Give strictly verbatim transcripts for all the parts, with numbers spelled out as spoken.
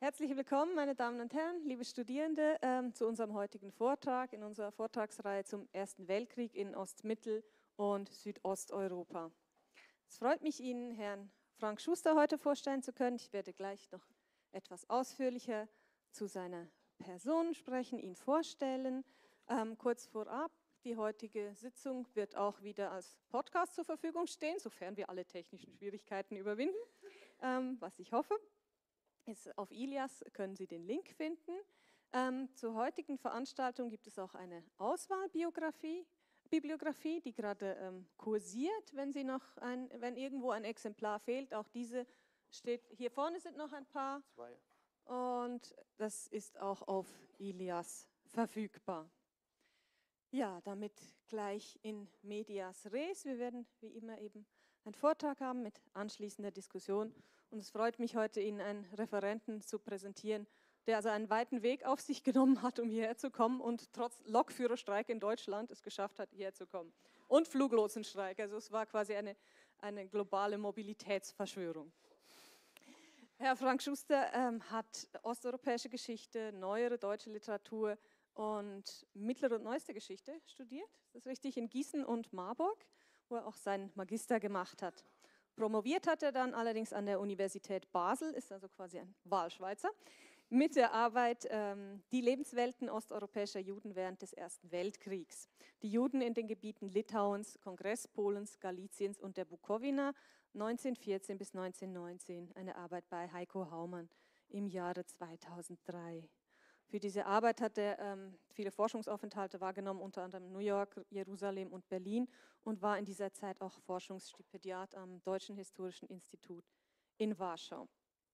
Herzlich willkommen, meine Damen und Herren, liebe Studierende, ähm, zu unserem heutigen Vortrag in unserer Vortragsreihe zum Ersten Weltkrieg in Ost-, Mittel- und Südosteuropa. Es freut mich, Ihnen Herrn Frank Schuster heute vorstellen zu können. Ich werde gleich noch etwas ausführlicher zu seiner Person sprechen, ihn vorstellen. Ähm, kurz vorab, die heutige Sitzung wird auch wieder als Podcast zur Verfügung stehen, sofern wir alle technischen Schwierigkeiten überwinden, ähm, was ich hoffe. Ist auf Ilias können Sie den Link finden. Ähm, zur heutigen Veranstaltung gibt es auch eine Auswahlbiografie, Bibliografie, die gerade ähm, kursiert, wenn, Sie noch ein, wenn irgendwo ein Exemplar fehlt. Auch diese steht, hier vorne sind noch ein paar. Zwei. Und das ist auch auf Ilias verfügbar. Ja, damit gleich in medias res. Wir werden wie immer eben einen Vortrag haben mit anschließender Diskussion. Und es freut mich heute, Ihnen einen Referenten zu präsentieren, der also einen weiten Weg auf sich genommen hat, um hierher zu kommen und trotz Lokführerstreik in Deutschland es geschafft hat, hierher zu kommen. Und Fluglotsenstreik, also es war quasi eine, eine globale Mobilitätsverschwörung. Herr Frank Schuster ähm, hat osteuropäische Geschichte, neuere deutsche Literatur und mittlere und neueste Geschichte studiert. Das ist richtig, in Gießen und Marburg, wo er auch seinen Magister gemacht hat. Promoviert hat er dann allerdings an der Universität Basel, ist also quasi ein Wahlschweizer, mit der Arbeit ähm, Die Lebenswelten osteuropäischer Juden während des Ersten Weltkriegs. Die Juden in den Gebieten Litauens, Kongresspolens, Galiciens und der Bukowina neunzehnhundertvierzehn bis neunzehnhundertneunzehn, eine Arbeit bei Heiko Haumann im Jahre zweitausenddrei. Für diese Arbeit hat er ähm, viele Forschungsaufenthalte wahrgenommen, unter anderem New York, Jerusalem und Berlin, und war in dieser Zeit auch Forschungsstipendiat am Deutschen Historischen Institut in Warschau.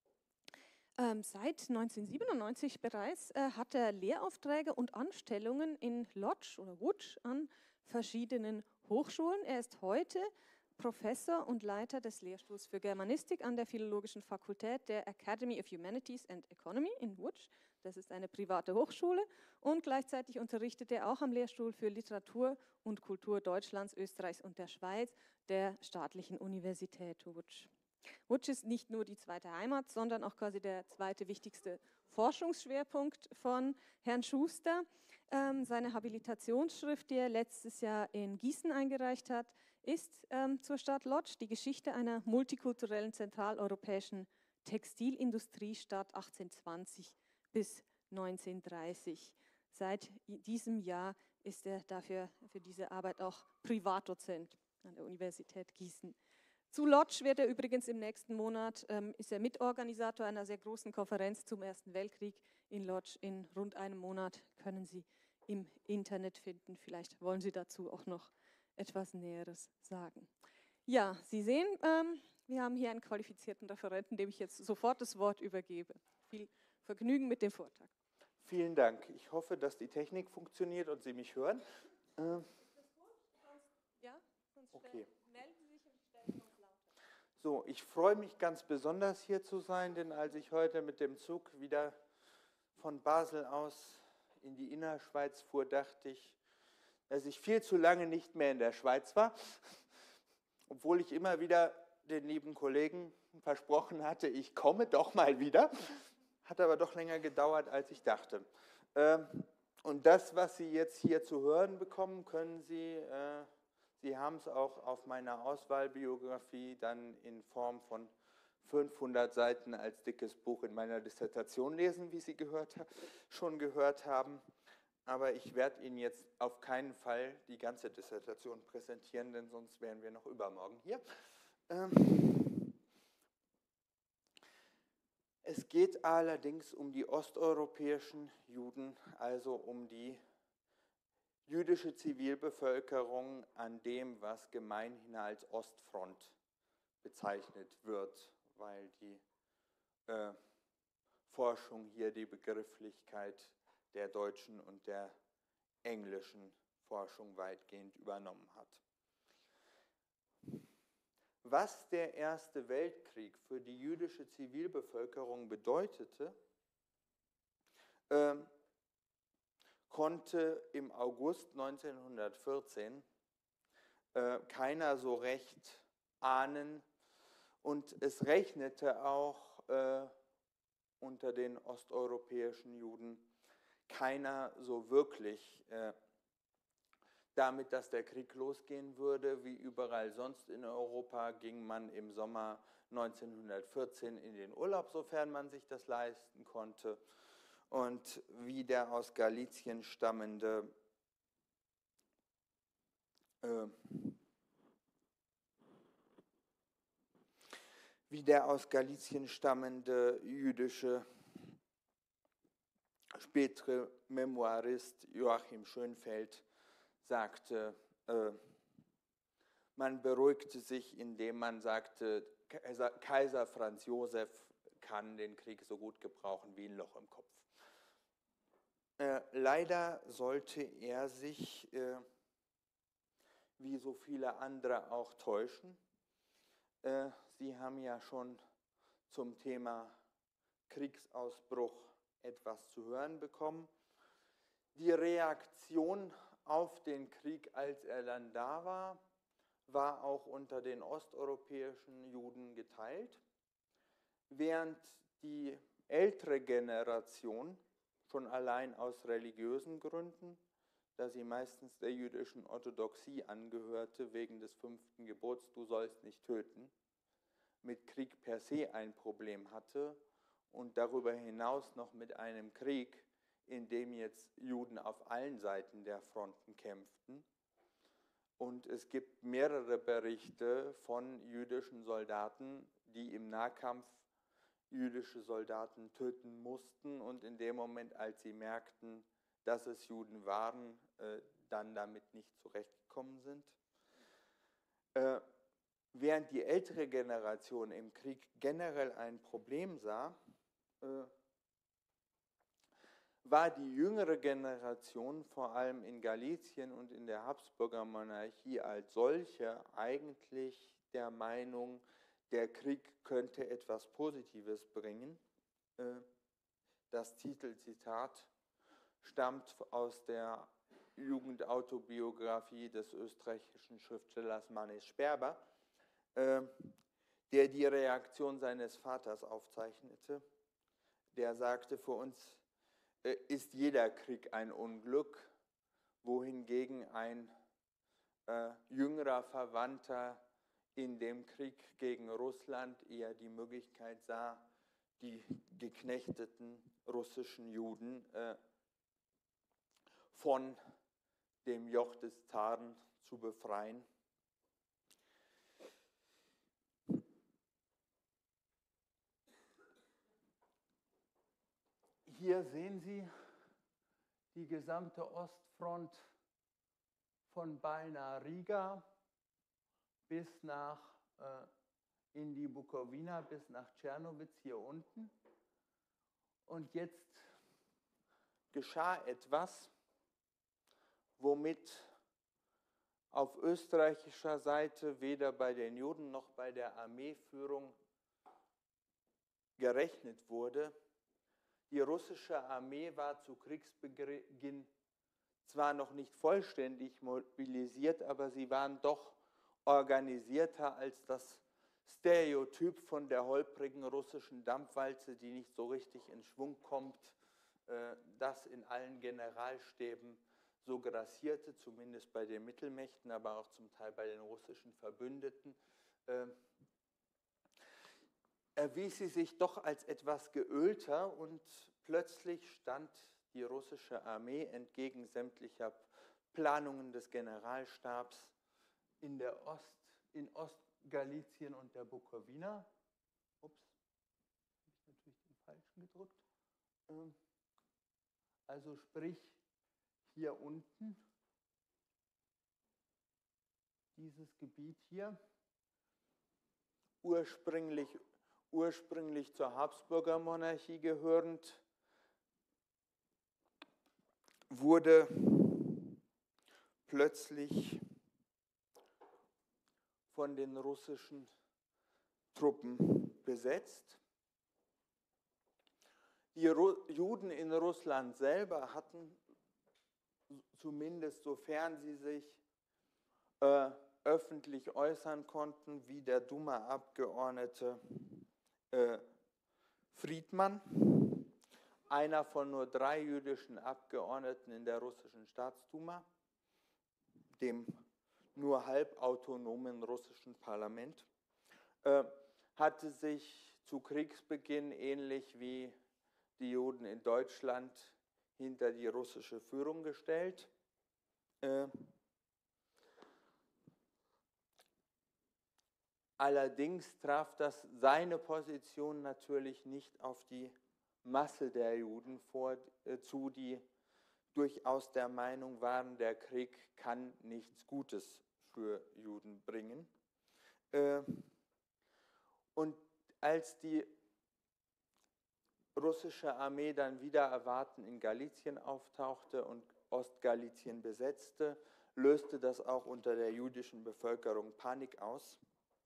Ähm, seit neunzehnhundertsiebenundneunzig bereits äh, hat er Lehraufträge und Anstellungen in Łódź oder Łódź an verschiedenen Hochschulen. Er ist heute Professor und Leiter des Lehrstuhls für Germanistik an der Philologischen Fakultät der Academy of Humanities and Economy in Łódź. Das ist eine private Hochschule, und gleichzeitig unterrichtet er auch am Lehrstuhl für Literatur und Kultur Deutschlands, Österreichs und der Schweiz der Staatlichen Universität Łódź. Łódź ist nicht nur die zweite Heimat, sondern auch quasi der zweite wichtigste Forschungsschwerpunkt von Herrn Schuster. Ähm, seine Habilitationsschrift, die er letztes Jahr in Gießen eingereicht hat, ist ähm, zur Stadt Łódź, die Geschichte einer multikulturellen zentraleuropäischen Textilindustriestadt achtzehnhundertzwanzig bis neunzehnhundertdreißig. Seit diesem Jahr ist er dafür für diese Arbeit auch Privatdozent an der Universität Gießen. Zu Łódź wird er übrigens im nächsten Monat, ähm, ist er Mitorganisator einer sehr großen Konferenz zum Ersten Weltkrieg in Łódź. In rund einem Monat können Sie im Internet finden. Vielleicht wollen Sie dazu auch noch etwas Näheres sagen. Ja, Sie sehen, ähm, wir haben hier einen qualifizierten Referenten, dem ich jetzt sofort das Wort übergebe. Viel Vergnügen mit dem Vortrag. Vielen Dank. Ich hoffe, dass die Technik funktioniert und Sie mich hören. Ähm, ja, sonst okay. melden Sie sich und stellen uns lauter. So, ich freue mich ganz besonders hier zu sein, denn als ich heute mit dem Zug wieder von Basel aus in die Innerschweiz fuhr, dachte ich, dass ich viel zu lange nicht mehr in der Schweiz war, obwohl ich immer wieder den lieben Kollegen versprochen hatte, ich komme doch mal wieder. Hat aber doch länger gedauert, als ich dachte. Und das, was Sie jetzt hier zu hören bekommen, können Sie, Sie haben es auch auf meiner Auswahlbiografie dann in Form von fünfhundert Seiten als dickes Buch in meiner Dissertation lesen, wie Sie gehört, schon gehört haben. Aber ich werde Ihnen jetzt auf keinen Fall die ganze Dissertation präsentieren, denn sonst wären wir noch übermorgen hier. Es geht allerdings um die osteuropäischen Juden, also um die jüdische Zivilbevölkerung an dem, was gemeinhin als Ostfront bezeichnet wird, weil die äh, Forschung hier die Begrifflichkeit der deutschen und der englischen Forschung weitgehend übernommen hat. Was der Erste Weltkrieg für die jüdische Zivilbevölkerung bedeutete, äh, konnte im August neunzehnhundertvierzehn äh, keiner so recht ahnen, und es rechnete auch äh, und unter den osteuropäischen Juden keiner so wirklich äh, damit, dass der Krieg losgehen würde. Wie überall sonst in Europa ging man im Sommer neunzehnhundertvierzehn in den Urlaub, sofern man sich das leisten konnte. Und wie der aus Galizien stammende äh, wie der aus Galizien stammende jüdische spätere Memoirist Joachim Schönfeld sagte, äh, man beruhigte sich, indem man sagte, Kaiser, Kaiser Franz Josef kann den Krieg so gut gebrauchen wie ein Loch im Kopf. Äh, leider sollte er sich, äh, wie so viele andere, auch täuschen. Äh, Sie haben ja schon zum Thema Kriegsausbruch etwas zu hören bekommen. Die Reaktion auf den Krieg, als er dann da war, war auch unter den osteuropäischen Juden geteilt, während die ältere Generation schon allein aus religiösen Gründen, da sie meistens der jüdischen Orthodoxie angehörte, wegen des fünften Gebots, du sollst nicht töten, mit Krieg per se ein Problem hatte und darüber hinaus noch mit einem Krieg, in dem jetzt Juden auf allen Seiten der Fronten kämpften. Und es gibt mehrere Berichte von jüdischen Soldaten, die im Nahkampf jüdische Soldaten töten mussten und in dem Moment, als sie merkten, dass es Juden waren, äh, dann damit nicht zurechtgekommen sind. Äh, während die ältere Generation im Krieg generell ein Problem sah, äh, war die jüngere Generation vor allem in Galizien und in der Habsburger Monarchie als solche eigentlich der Meinung, der Krieg könnte etwas Positives bringen. Das Titelzitat stammt aus der Jugendautobiografie des österreichischen Schriftstellers Manis Sperber, der die Reaktion seines Vaters aufzeichnete. Der sagte, für uns ist jeder Krieg ein Unglück, wohingegen ein äh, jüngerer Verwandter in dem Krieg gegen Russland eher die Möglichkeit sah, die geknechteten russischen Juden äh, von dem Joch des Zaren zu befreien. Hier sehen Sie die gesamte Ostfront von beinahe Riga bis nach äh, in die Bukowina, bis nach Czernowitz hier unten. Und jetzt geschah etwas, womit auf österreichischer Seite weder bei den Juden noch bei der Armeeführung gerechnet wurde. Die russische Armee war zu Kriegsbeginn zwar noch nicht vollständig mobilisiert, aber sie waren doch organisierter als das Stereotyp von der holprigen russischen Dampfwalze, die nicht so richtig in Schwung kommt, das in allen Generalstäben so grassierte, zumindest bei den Mittelmächten, aber auch zum Teil bei den russischen Verbündeten. Erwies sie sich doch als etwas geölter und plötzlich stand die russische Armee entgegen sämtlicher Planungen des Generalstabs in der Ost, in Ostgalizien und der Bukowina. Ups, habe ich natürlich den falschen gedrückt. Also sprich hier unten, dieses Gebiet hier, ursprünglich ursprünglich zur Habsburger Monarchie gehörend, wurde plötzlich von den russischen Truppen besetzt. Die Juden in Russland selber hatten, zumindest sofern sie sich äh, öffentlich äußern konnten, wie der Duma-Abgeordnete Äh, Friedmann, einer von nur drei jüdischen Abgeordneten in der russischen Staatsduma, dem nur halbautonomen russischen Parlament, äh, hatte sich zu Kriegsbeginn ähnlich wie die Juden in Deutschland hinter die russische Führung gestellt. Äh, allerdings traf das seine Position natürlich nicht auf die Masse der Juden vor, äh, zu, die durchaus der Meinung waren, der Krieg kann nichts Gutes für Juden bringen. Äh, und als die russische Armee dann wieder erwarten in Galizien auftauchte und Ostgalizien besetzte, löste das auch unter der jüdischen Bevölkerung Panik aus.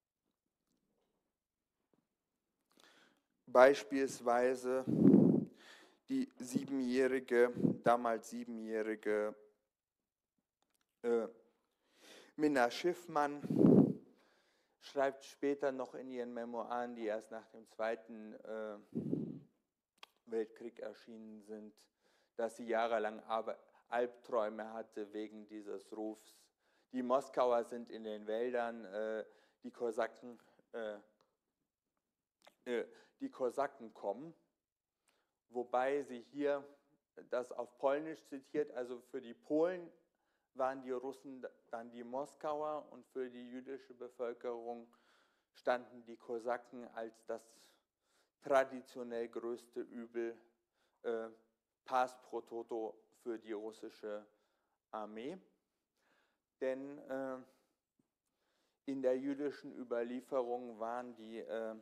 Beispielsweise die siebenjährige, damals siebenjährige äh, Minna Schiffmann schreibt später noch in ihren Memoiren, die erst nach dem Zweiten äh, Weltkrieg erschienen sind, dass sie jahrelang Albträume hatte wegen dieses Rufs. Die Moskauer sind in den Wäldern, äh, die Kosaken, äh, äh, die Kosaken kommen, wobei sie hier das auf Polnisch zitiert, also für die Polen waren die Russen dann die Moskauer und für die jüdische Bevölkerung standen die Kosaken als das traditionell größte Übel, äh, Pars pro toto für die russische Armee. Denn äh, in der jüdischen Überlieferung waren die äh,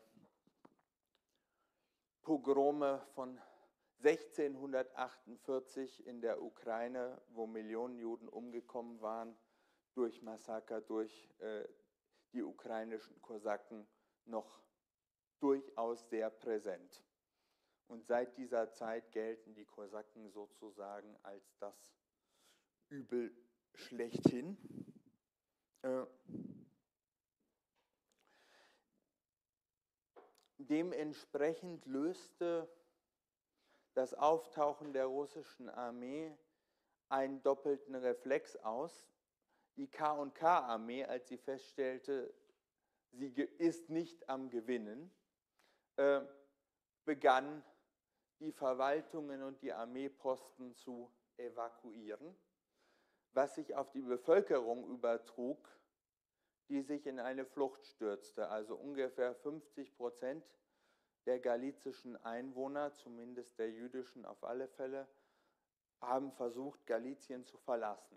Pogrome von sechzehnhundertachtundvierzig in der Ukraine, wo Millionen Juden umgekommen waren, durch Massaker, durch äh, die ukrainischen Kosaken noch durchaus sehr präsent. Und seit dieser Zeit gelten die Kosaken sozusagen als das Übel schlechthin. Äh, dementsprechend löste das Auftauchen der russischen Armee einen doppelten Reflex aus. Die K und K-Armee, als sie feststellte, sie ist nicht am Gewinnen, äh, begann die Verwaltungen und die Armeeposten zu evakuieren, was sich auf die Bevölkerung übertrug, die sich in eine Flucht stürzte. Also ungefähr fünfzig Prozent der galizischen Einwohner, zumindest der jüdischen auf alle Fälle, haben versucht, Galizien zu verlassen.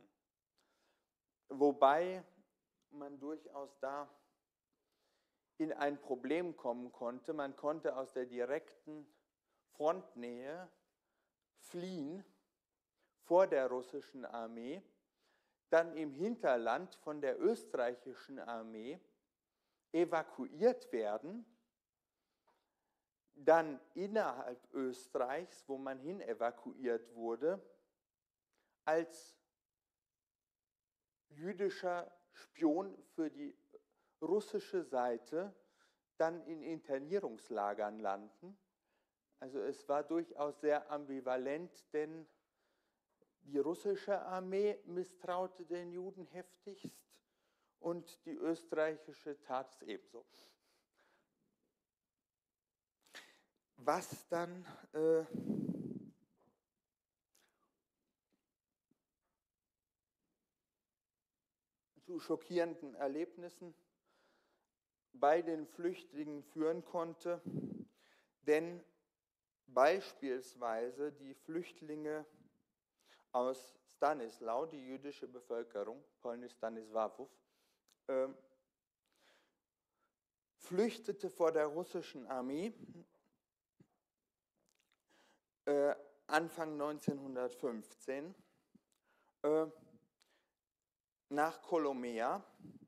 Wobei man durchaus da in ein Problem kommen konnte. Man konnte aus der direkten Frontnähe fliehen vor der russischen Armee, dann im Hinterland von der österreichischen Armee evakuiert werden, dann innerhalb Österreichs, wo man hin evakuiert wurde, als jüdischer Spion für die russische Seite dann in Internierungslagern landen. Also es war durchaus sehr ambivalent, denn die russische Armee misstraute den Juden heftigst und die österreichische tat es ebenso. Was dann äh, zu schockierenden Erlebnissen bei den Flüchtlingen führen konnte, denn beispielsweise die Flüchtlinge aus Stanislau, die jüdische Bevölkerung, polnisch Stanisławów, äh, flüchtete vor der russischen Armee äh, Anfang neunzehnhundertfünfzehn äh, nach Kolomea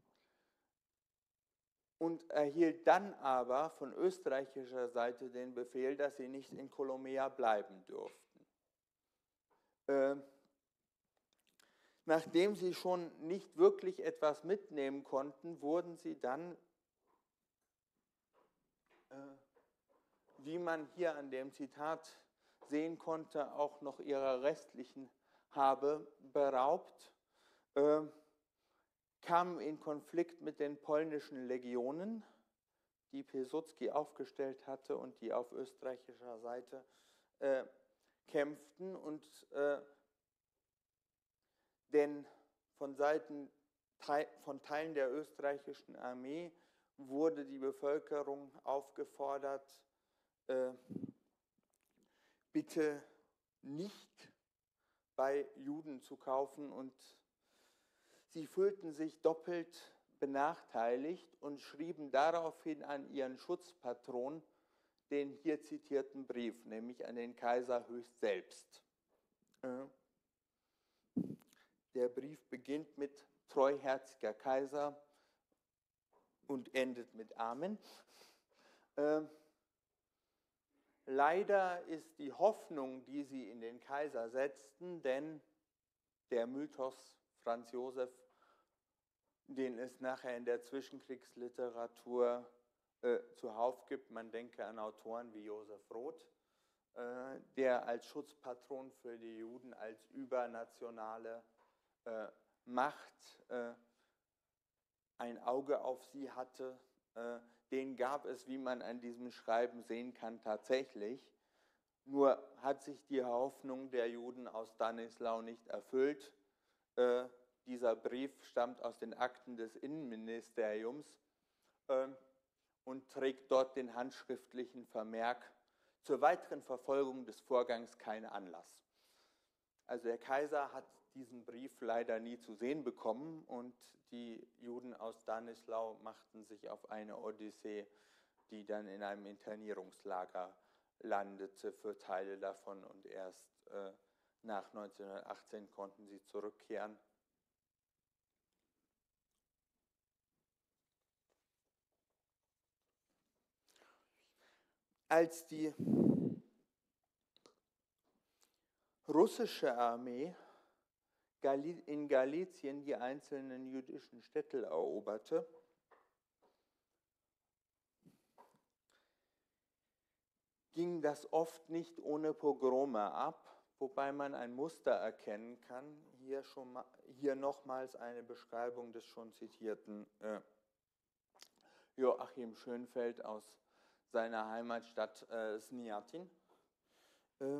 und erhielt dann aber von österreichischer Seite den Befehl, dass sie nicht in Kolomea bleiben durften. Äh, nachdem sie schon nicht wirklich etwas mitnehmen konnten, wurden sie dann äh, wie man hier an dem Zitat sehen konnte, auch noch ihrer restlichen Habe beraubt, äh, kamen in Konflikt mit den polnischen Legionen, die Piłsudski aufgestellt hatte und die auf österreichischer Seite äh, kämpften. Und äh, denn von Seiten von Teilen der österreichischen Armee wurde die Bevölkerung aufgefordert, äh, bitte nicht bei Juden zu kaufen, und sie fühlten sich doppelt benachteiligt und schrieben daraufhin an ihren Schutzpatron den hier zitierten Brief, nämlich an den Kaiser höchst selbst. Der Brief beginnt mit treuherziger Kaiser und endet mit Amen. Leider ist die Hoffnung, die sie in den Kaiser setzten, denn der Mythos Franz Josef, den es nachher in der Zwischenkriegsliteratur äh, zuhauf gibt, man denke an Autoren wie Josef Roth, äh, der als Schutzpatron für die Juden, als übernationale äh, Macht äh, ein Auge auf sie hatte, äh, den gab es, wie man an diesem Schreiben sehen kann, tatsächlich. Nur hat sich die Hoffnung der Juden aus Stanislau nicht erfüllt. Äh, dieser Brief stammt aus den Akten des Innenministeriums äh, und trägt dort den handschriftlichen Vermerk: zur weiteren Verfolgung des Vorgangs kein Anlass. Also der Kaiser hat diesen Brief leider nie zu sehen bekommen und die Juden aus Stanislau machten sich auf eine Odyssee, die dann in einem Internierungslager landete für Teile davon, und erst äh, nach neunzehnhundertachtzehn konnten sie zurückkehren. Als die russische Armee in Galizien die einzelnen jüdischen Städte eroberte, ging das oft nicht ohne Pogrome ab, wobei man ein Muster erkennen kann. Hier, schon mal, hier nochmals eine Beschreibung des schon zitierten äh, Joachim Schönfeld aus seiner Heimatstadt äh, Sniatin. Äh,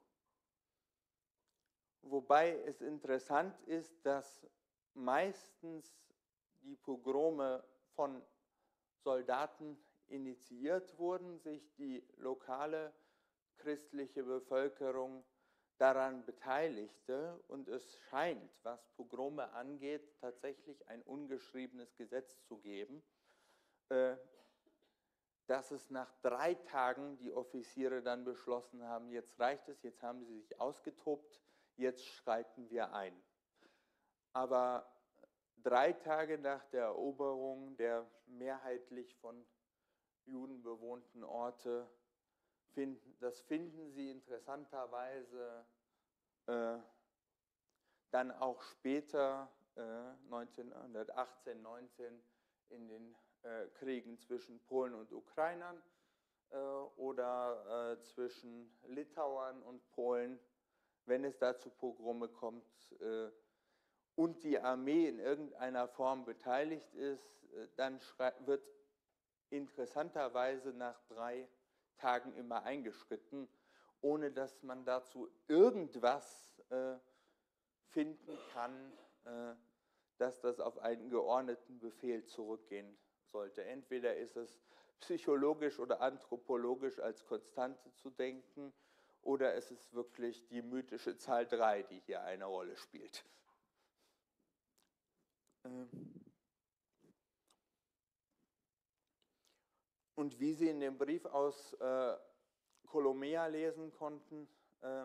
Wobei es interessant ist, dass meistens die Pogrome von Soldaten initiiert wurden, sich die lokale christliche Bevölkerung daran beteiligte, und es scheint, was Pogrome angeht, tatsächlich ein ungeschriebenes Gesetz zu geben, äh, dass es nach drei Tagen die Offiziere dann beschlossen haben, jetzt reicht es, jetzt haben sie sich ausgetobt, jetzt schreiten wir ein. Aber drei Tage nach der Eroberung der mehrheitlich von Juden bewohnten Orte, finden, das finden Sie interessanterweise äh, dann auch später, äh, neunzehnhundertachtzehn, neunzehn, in den äh, Kriegen zwischen Polen und Ukrainern äh, oder äh, zwischen Litauern und Polen. Wenn es da zu Pogrome kommt äh, und die Armee in irgendeiner Form beteiligt ist, äh, dann wird interessanterweise nach drei Tagen immer eingeschritten, ohne dass man dazu irgendwas äh, finden kann, äh, dass das auf einen geordneten Befehl zurückgehen sollte. Entweder ist es psychologisch oder anthropologisch als Konstante zu denken, oder es ist wirklich die mythische Zahl drei, die hier eine Rolle spielt. Und wie Sie in dem Brief aus äh, Kolomea lesen konnten, äh,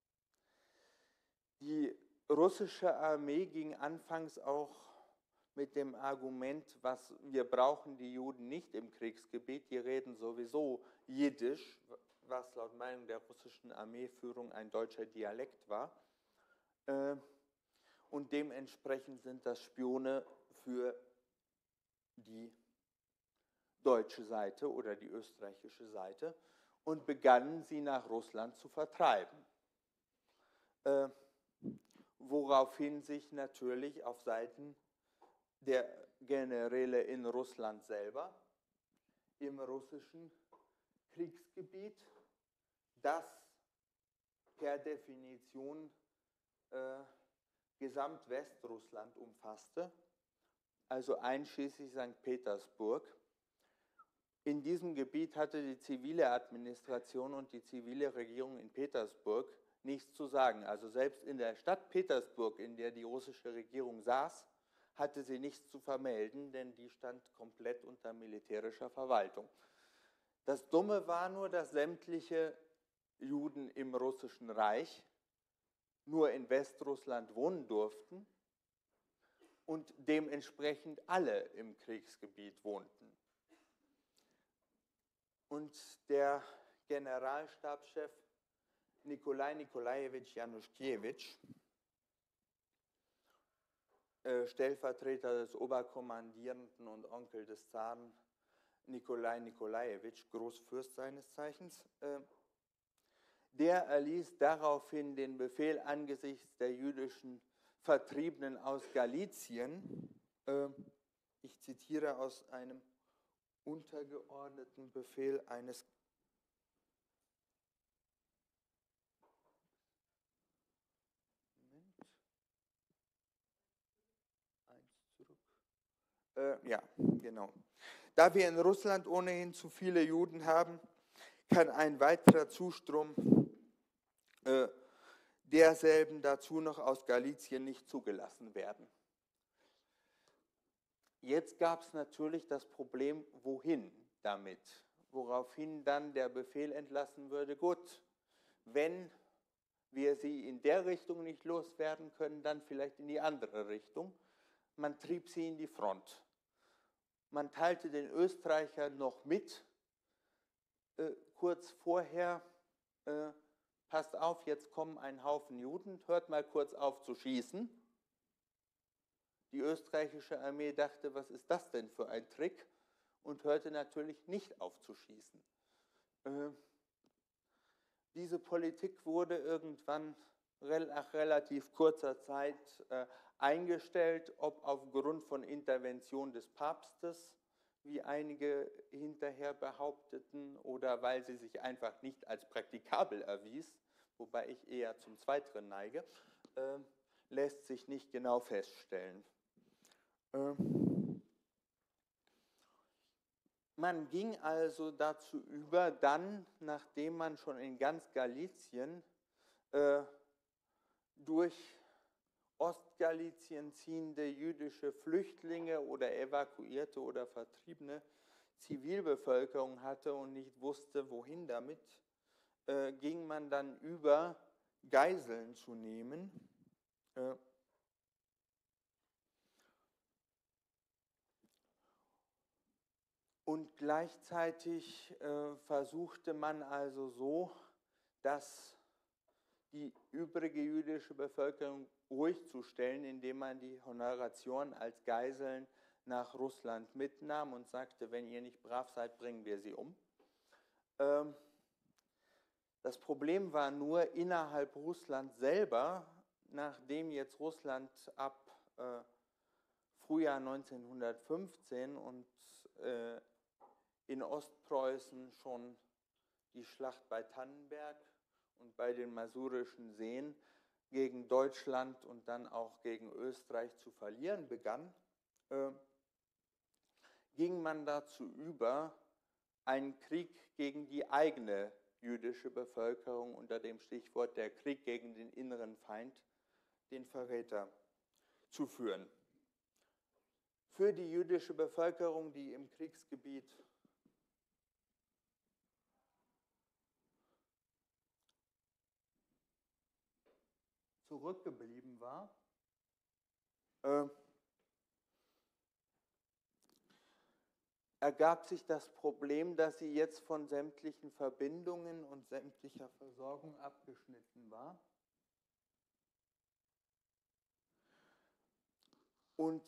die russische Armee ging anfangs auch mit dem Argument, was wir brauchen die Juden nicht im Kriegsgebiet, die reden sowieso Jiddisch, was laut Meinung der russischen Armeeführung ein deutscher Dialekt war. Und dementsprechend sind das Spione für die deutsche Seite oder die österreichische Seite. und begannen sie nach Russland zu vertreiben. Äh, woraufhin sich natürlich auf Seiten der Generäle in Russland selber im russischen Kriegsgebiet, das per Definition äh, Gesamtwestrussland umfasste, also einschließlich Sankt Petersburg. In diesem Gebiet hatte die zivile Administration und die zivile Regierung in Petersburg nichts zu sagen. Also selbst in der Stadt Petersburg, in der die russische Regierung saß, hatte sie nichts zu vermelden, denn die stand komplett unter militärischer Verwaltung. Das Dumme war nur, dass sämtliche Juden im Russischen Reich nur in Westrussland wohnen durften und dementsprechend alle im Kriegsgebiet wohnten. Und der Generalstabschef Nikolai Nikolajewitsch Januszkiewicz, äh, Stellvertreter des Oberkommandierenden und Onkel des Zaren Nikolai Nikolajewitsch, Großfürst seines Zeichens, äh, der erließ daraufhin den Befehl angesichts der jüdischen Vertriebenen aus Galizien, äh, ich zitiere aus einem untergeordneten Befehl eines Moment, eins zurück. Äh, ja, genau. Da wir in Russland ohnehin zu viele Juden haben, kann ein weiterer Zustrom äh, derselben dazu noch aus Galizien nicht zugelassen werden. Jetzt gab es natürlich das Problem, wohin damit, woraufhin dann der Befehl entlassen würde, gut, wenn wir sie in der Richtung nicht loswerden können, dann vielleicht in die andere Richtung. Man trieb sie in die Front. Man teilte den Österreichern noch mit, äh, kurz vorher, äh, passt auf, jetzt kommen ein Haufen Juden, hört mal kurz auf zu schießen. Die österreichische Armee dachte, was ist das denn für ein Trick? Und hörte natürlich nicht auf zu schießen. Äh, diese Politik wurde irgendwann nach relativ kurzer Zeit äh, eingestellt, ob aufgrund von Intervention des Papstes, wie einige hinterher behaupteten, oder weil sie sich einfach nicht als praktikabel erwies, wobei ich eher zum Zweiteren neige, äh, lässt sich nicht genau feststellen. Äh, man ging also dazu über, dann, nachdem man schon in ganz Galizien äh, durch Ostgalizien ziehende jüdische Flüchtlinge oder evakuierte oder vertriebene Zivilbevölkerung hatte und nicht wusste, wohin damit, äh, ging man dann über, Geiseln zu nehmen. Äh, und gleichzeitig äh, versuchte man also so, dass die übrige jüdische Bevölkerung ruhig zu stellen, indem man die Honoratioren als Geiseln nach Russland mitnahm und sagte, wenn ihr nicht brav seid, bringen wir sie um. Ähm, das Problem war nur innerhalb Russlands selber, nachdem jetzt Russland ab äh, Frühjahr neunzehnhundertfünfzehn und äh, in Ostpreußen schon die Schlacht bei Tannenberg und bei den Masurischen Seen gegen Deutschland und dann auch gegen Österreich zu verlieren begann, äh, ging man dazu über, einen Krieg gegen die eigene jüdische Bevölkerung unter dem Stichwort der Krieg gegen den inneren Feind, den Verräter, zu führen. Für die jüdische Bevölkerung, die im Kriegsgebiet zurückgeblieben war, äh, ergab sich das Problem, dass sie jetzt von sämtlichen Verbindungen und sämtlicher Versorgung abgeschnitten war und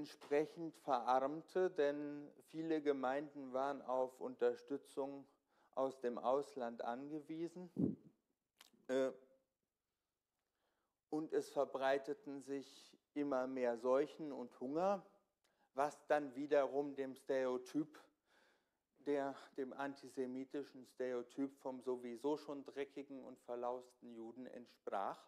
dementsprechend verarmte, denn viele Gemeinden waren auf Unterstützung aus dem Ausland angewiesen. Und es verbreiteten sich immer mehr Seuchen und Hunger, was dann wiederum dem Stereotyp, der, dem antisemitischen Stereotyp vom sowieso schon dreckigen und verlausten Juden entsprach.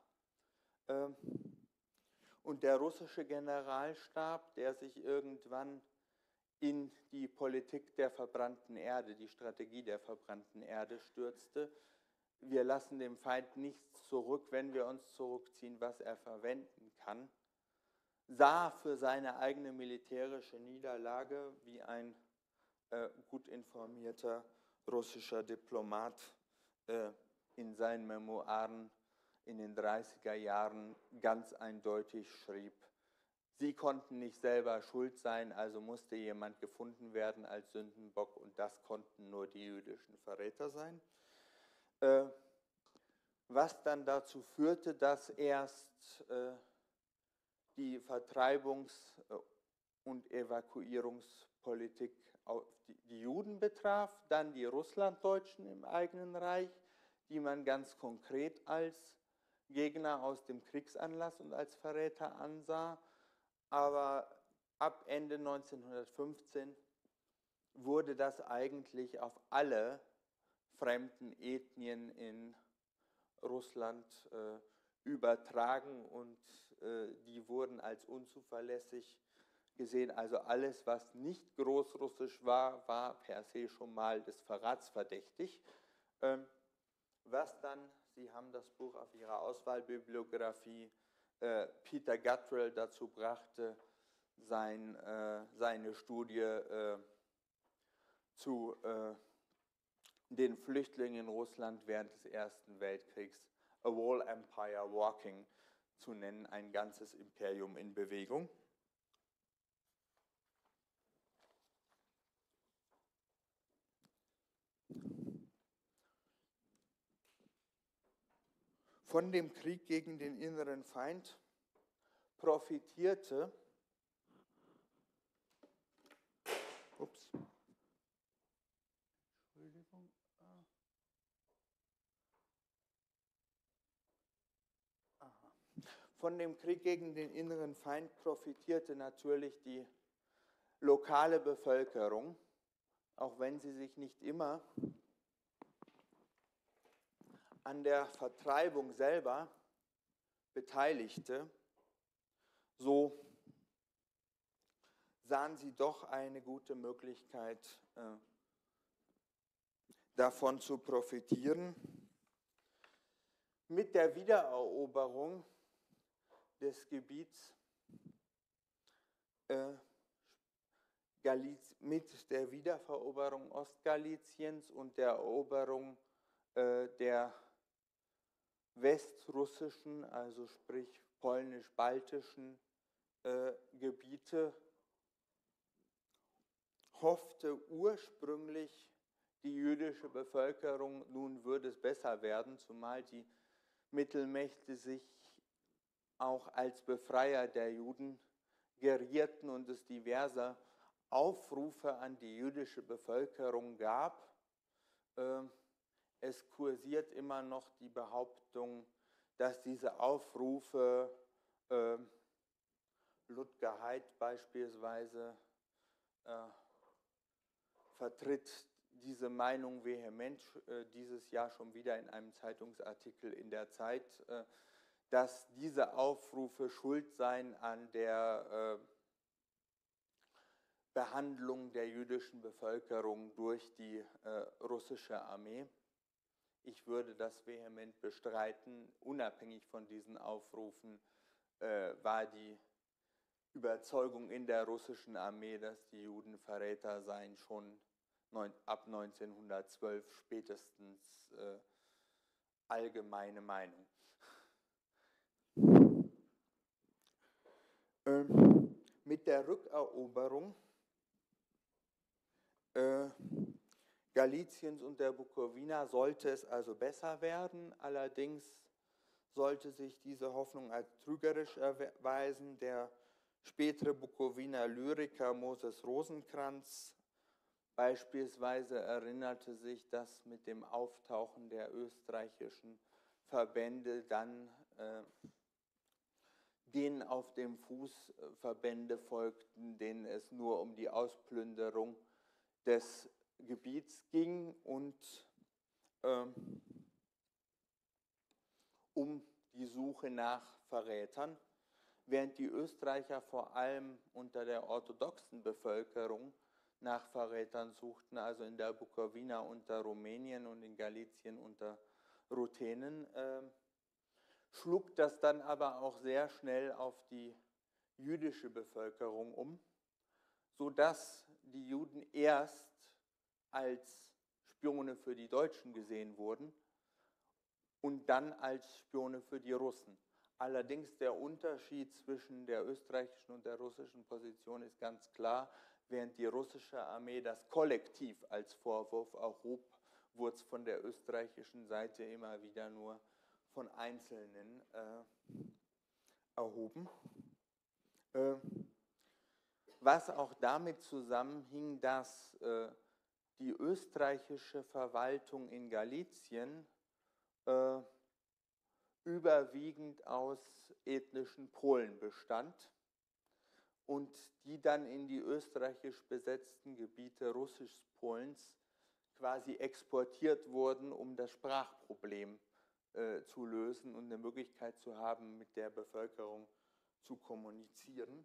Und der russische Generalstab, der sich irgendwann in die Politik der verbrannten Erde, die Strategie der verbrannten Erde stürzte, wir lassen dem Feind nichts zurück, wenn wir uns zurückziehen, was er verwenden kann, sah für seine eigene militärische Niederlage, wie ein äh, gut informierter russischer Diplomat äh, in seinen Memoiren in den dreißiger Jahren ganz eindeutig schrieb, sie konnten nicht selber schuld sein, also musste jemand gefunden werden als Sündenbock und das konnten nur die jüdischen Verräter sein. Äh, was dann dazu führte, dass erst äh, die Vertreibungs- und Evakuierungspolitik auf die, die Juden betraf, dann die Russlanddeutschen im eigenen Reich, die man ganz konkret als Gegner aus dem Kriegsanlass und als Verräter ansah. Aber ab Ende neunzehnhundertfünfzehn wurde das eigentlich auf alle fremden Ethnien in Russland äh, übertragen und äh, die wurden als unzuverlässig gesehen. Also alles, was nicht großrussisch war, war per se schon mal des Verrats verdächtig. Ähm, was dann, Sie haben das Buch auf Ihrer Auswahlbibliografie, äh, Peter Guttrell dazu brachte, sein, äh, seine Studie äh, zu äh, den Flüchtlingen in Russland während des Ersten Weltkriegs, A Whole Empire Walking, zu nennen, ein ganzes Imperium in Bewegung. Von dem Krieg gegen den inneren Feind profitierte, ups, Entschuldigung, aha. Von dem Krieg gegen den inneren Feind profitierte natürlich die lokale Bevölkerung, auch wenn sie sich nicht immer an der Vertreibung selber beteiligte, so sahen sie doch eine gute Möglichkeit, äh, davon zu profitieren. Mit der Wiedereroberung des Gebiets äh, Galiz- mit der Wiederveroberung Ostgaliciens und der Eroberung äh, der westrussischen, also sprich polnisch-baltischen äh, Gebiete, hoffte ursprünglich die jüdische Bevölkerung, nun würde es besser werden, zumal die Mittelmächte sich auch als Befreier der Juden gerierten und es diverse Aufrufe an die jüdische Bevölkerung gab. Äh, Es kursiert immer noch die Behauptung, dass diese Aufrufe, äh, Ludger Heid beispielsweise, äh, vertritt diese Meinung vehement, äh, dieses Jahr schon wieder in einem Zeitungsartikel in der Zeit, äh, dass diese Aufrufe schuld seien an der äh, Behandlung der jüdischen Bevölkerung durch die äh, russische Armee. Ich würde das vehement bestreiten. Unabhängig von diesen Aufrufen äh, war die Überzeugung in der russischen Armee, dass die Juden Verräter seien, schon neun, ab neunzehnhundertzwölf spätestens äh, allgemeine Meinung. Ähm, mit der Rückeroberung äh, Galiciens und der Bukowina sollte es also besser werden, allerdings sollte sich diese Hoffnung als trügerisch erweisen. Der spätere Bukowiner Lyriker Moses Rosenkranz Beispielsweise erinnerte sich das mit dem Auftauchen der österreichischen Verbände dann, äh, denen auf dem Fuß Verbände folgten, denen es nur um die Ausplünderung des Gebiets ging und äh, um die Suche nach Verrätern, während die Österreicher vor allem unter der orthodoxen Bevölkerung nach Verrätern suchten, also in der Bukowina unter Rumänien und in Galizien unter Ruthenen, äh, schlug das dann aber auch sehr schnell auf die jüdische Bevölkerung um, sodass die Juden erst als Spione für die Deutschen gesehen wurden und dann als Spione für die Russen. Allerdings der Unterschied zwischen der österreichischen und der russischen Position ist ganz klar. Während die russische Armee das kollektiv als Vorwurf erhob, wurde es von der österreichischen Seite immer wieder nur von Einzelnen äh, erhoben. Äh, was auch damit zusammenhing, dass äh, die österreichische Verwaltung in Galizien äh, überwiegend aus ethnischen Polen bestand und die dann in die österreichisch besetzten Gebiete Russisch-Polens quasi exportiert wurden, um das Sprachproblem äh, zu lösen und eine Möglichkeit zu haben, mit der Bevölkerung zu kommunizieren.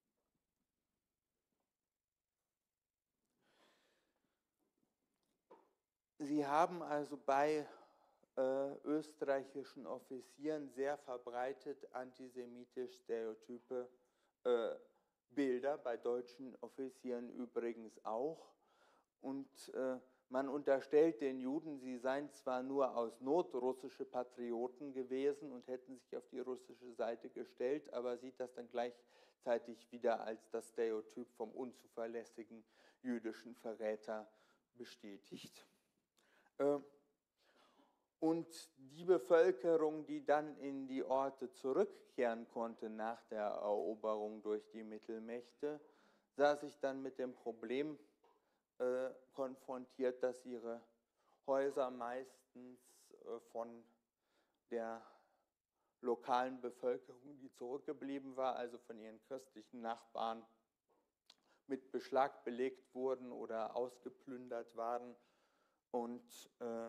Sie haben also bei äh, österreichischen Offizieren sehr verbreitet antisemitisch stereotype äh, Bilder, bei deutschen Offizieren übrigens auch. Und äh, man unterstellt den Juden, sie seien zwar nur aus Not russische Patrioten gewesen und hätten sich auf die russische Seite gestellt, aber sieht das dann gleichzeitig wieder als das Stereotyp vom unzuverlässigen jüdischen Verräter bestätigt. Äh, Und die Bevölkerung, die dann in die Orte zurückkehren konnte nach der Eroberung durch die Mittelmächte, sah sich dann mit dem Problem äh, konfrontiert, dass ihre Häuser meistens äh, von der lokalen Bevölkerung, die zurückgeblieben war, also von ihren christlichen Nachbarn, mit Beschlag belegt wurden oder ausgeplündert waren. Und äh,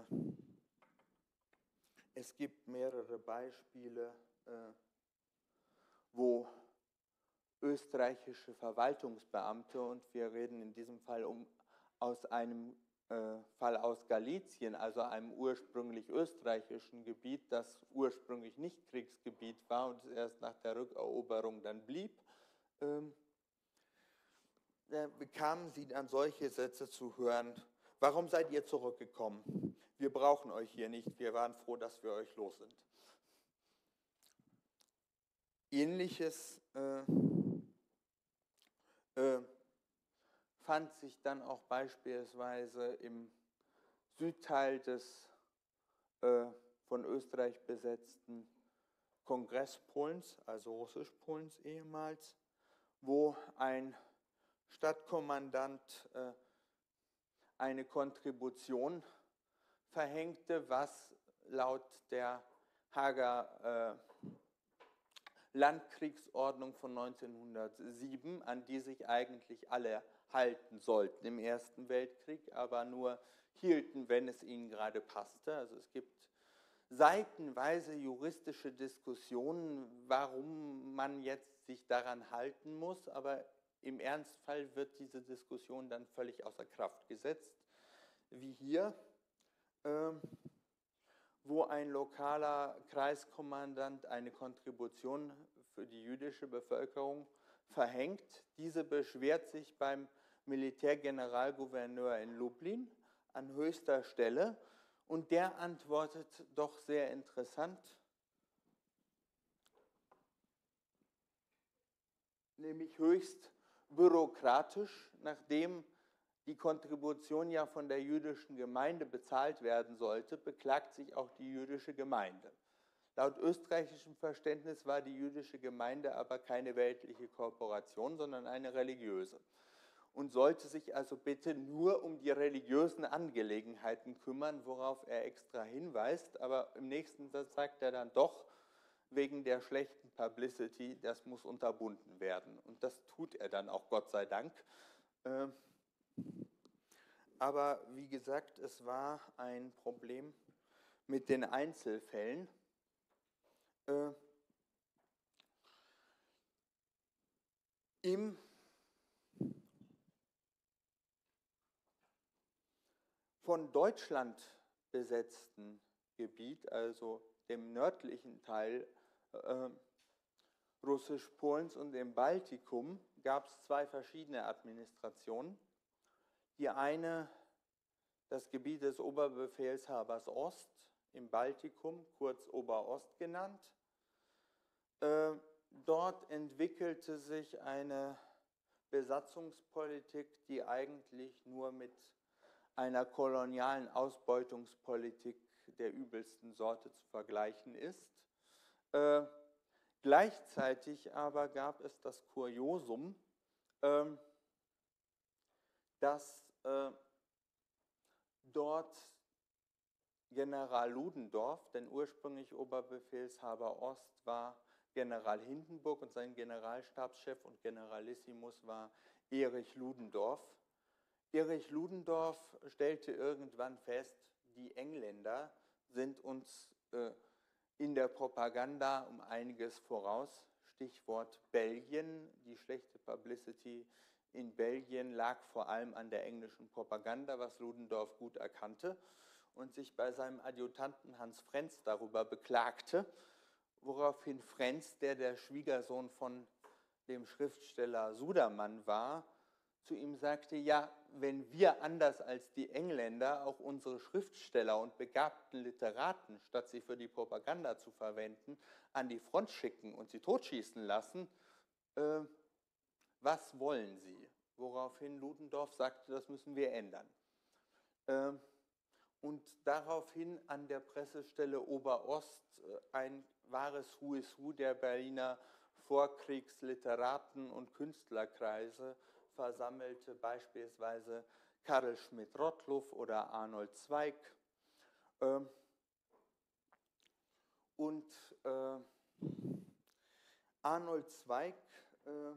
es gibt mehrere Beispiele, äh, wo österreichische Verwaltungsbeamte, und wir reden in diesem Fall um, aus einem äh, Fall aus Galizien, also einem ursprünglich österreichischen Gebiet, das ursprünglich nicht Kriegsgebiet war und es erst nach der Rückeroberung dann blieb, ähm, da bekamen sie dann solche Sätze zu hören: Warum seid ihr zurückgekommen? Wir brauchen euch hier nicht, wir waren froh, dass wir euch los sind. Ähnliches äh, äh, fand sich dann auch beispielsweise im Südteil des äh, von Österreich besetzten Kongresspolens, also Russisch-Polens ehemals, wo ein Stadtkommandant äh, eine Kontribution verhängte, was laut der Haager äh, Landkriegsordnung von neunzehnhundertsieben, an die sich eigentlich alle halten sollten im Ersten Weltkrieg, aber nur hielten, wenn es ihnen gerade passte. Also es gibt seitenweise juristische Diskussionen, warum man jetzt sich daran halten muss, aber im Ernstfall wird diese Diskussion dann völlig außer Kraft gesetzt, wie hier, äh, wo ein lokaler Kreiskommandant eine Kontribution für die jüdische Bevölkerung verhängt. Diese beschwert sich beim Militärgeneralgouverneur in Lublin an höchster Stelle und der antwortet doch sehr interessant, nämlich höchst bürokratisch, nachdem die Kontribution ja von der jüdischen Gemeinde bezahlt werden sollte, beklagt sich auch die jüdische Gemeinde. Laut österreichischem Verständnis war die jüdische Gemeinde aber keine weltliche Korporation, sondern eine religiöse. und sollte sich also bitte nur um die religiösen Angelegenheiten kümmern, worauf er extra hinweist. Aber im nächsten Satz sagt er dann doch, wegen der schlechten Publicity, das muss unterbunden werden. Und das tut er dann auch, Gott sei Dank. Aber wie gesagt, es war ein Problem mit den Einzelfällen. Im von Deutschland besetzten Gebiet, also dem nördlichen Teil äh, Russisch-Polens und dem Baltikum, gab es zwei verschiedene Administrationen. Die eine, das Gebiet des Oberbefehlshabers Ost im Baltikum, kurz Oberost genannt. Äh, dort entwickelte sich eine Besatzungspolitik, die eigentlich nur mit einer kolonialen Ausbeutungspolitik der übelsten Sorte zu vergleichen ist. Äh, gleichzeitig aber gab es das Kuriosum, äh, dass äh, dort General Ludendorff, denn ursprünglich Oberbefehlshaber Ost war General Hindenburg und sein Generalstabschef und Generalissimus war Erich Ludendorff. Erich Ludendorff stellte irgendwann fest, die Engländer sind uns äh, in der Propaganda um einiges voraus. Stichwort Belgien. Die schlechte Publicity in Belgien lag vor allem an der englischen Propaganda, was Ludendorff gut erkannte und sich bei seinem Adjutanten Hans Frenz darüber beklagte, woraufhin Frenz, der der Schwiegersohn von dem Schriftsteller Sudermann war, zu ihm sagte, ja, wenn wir anders als die Engländer auch unsere Schriftsteller und begabten Literaten, statt sie für die Propaganda zu verwenden, an die Front schicken und sie totschießen lassen, äh, was wollen sie? Woraufhin Ludendorff sagte, das müssen wir ändern. Äh, und daraufhin an der Pressestelle Oberost äh, ein wahres Who is Who der Berliner Vorkriegsliteraten- und Künstlerkreise versammelte, beispielsweise Karl Schmidt-Rottluff oder Arnold Zweig. Und äh, Arnold Zweig äh,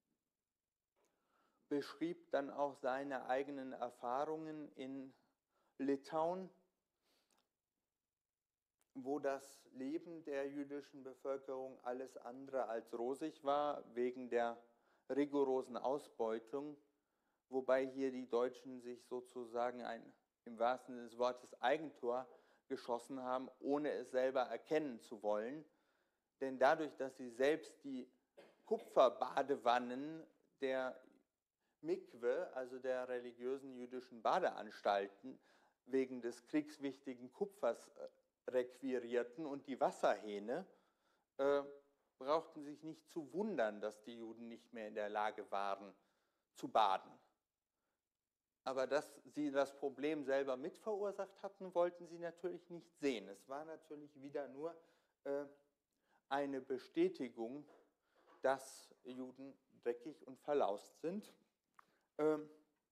beschrieb dann auch seine eigenen Erfahrungen in Litauen, wo das Leben der jüdischen Bevölkerung alles andere als rosig war, wegen der rigorosen Ausbeutung, wobei hier die Deutschen sich sozusagen ein, im wahrsten Sinne des Wortes, Eigentor geschossen haben, ohne es selber erkennen zu wollen. Denn dadurch, dass sie selbst die Kupferbadewannen der Mikwe, also der religiösen jüdischen Badeanstalten, wegen des kriegswichtigen Kupfers requirierten und die Wasserhähne, äh, brauchten sich nicht zu wundern, dass die Juden nicht mehr in der Lage waren, zu baden. Aber dass sie das Problem selber mit verursacht hatten, wollten sie natürlich nicht sehen. Es war natürlich wieder nur äh, eine Bestätigung, dass Juden dreckig und verlaust sind. Ähm,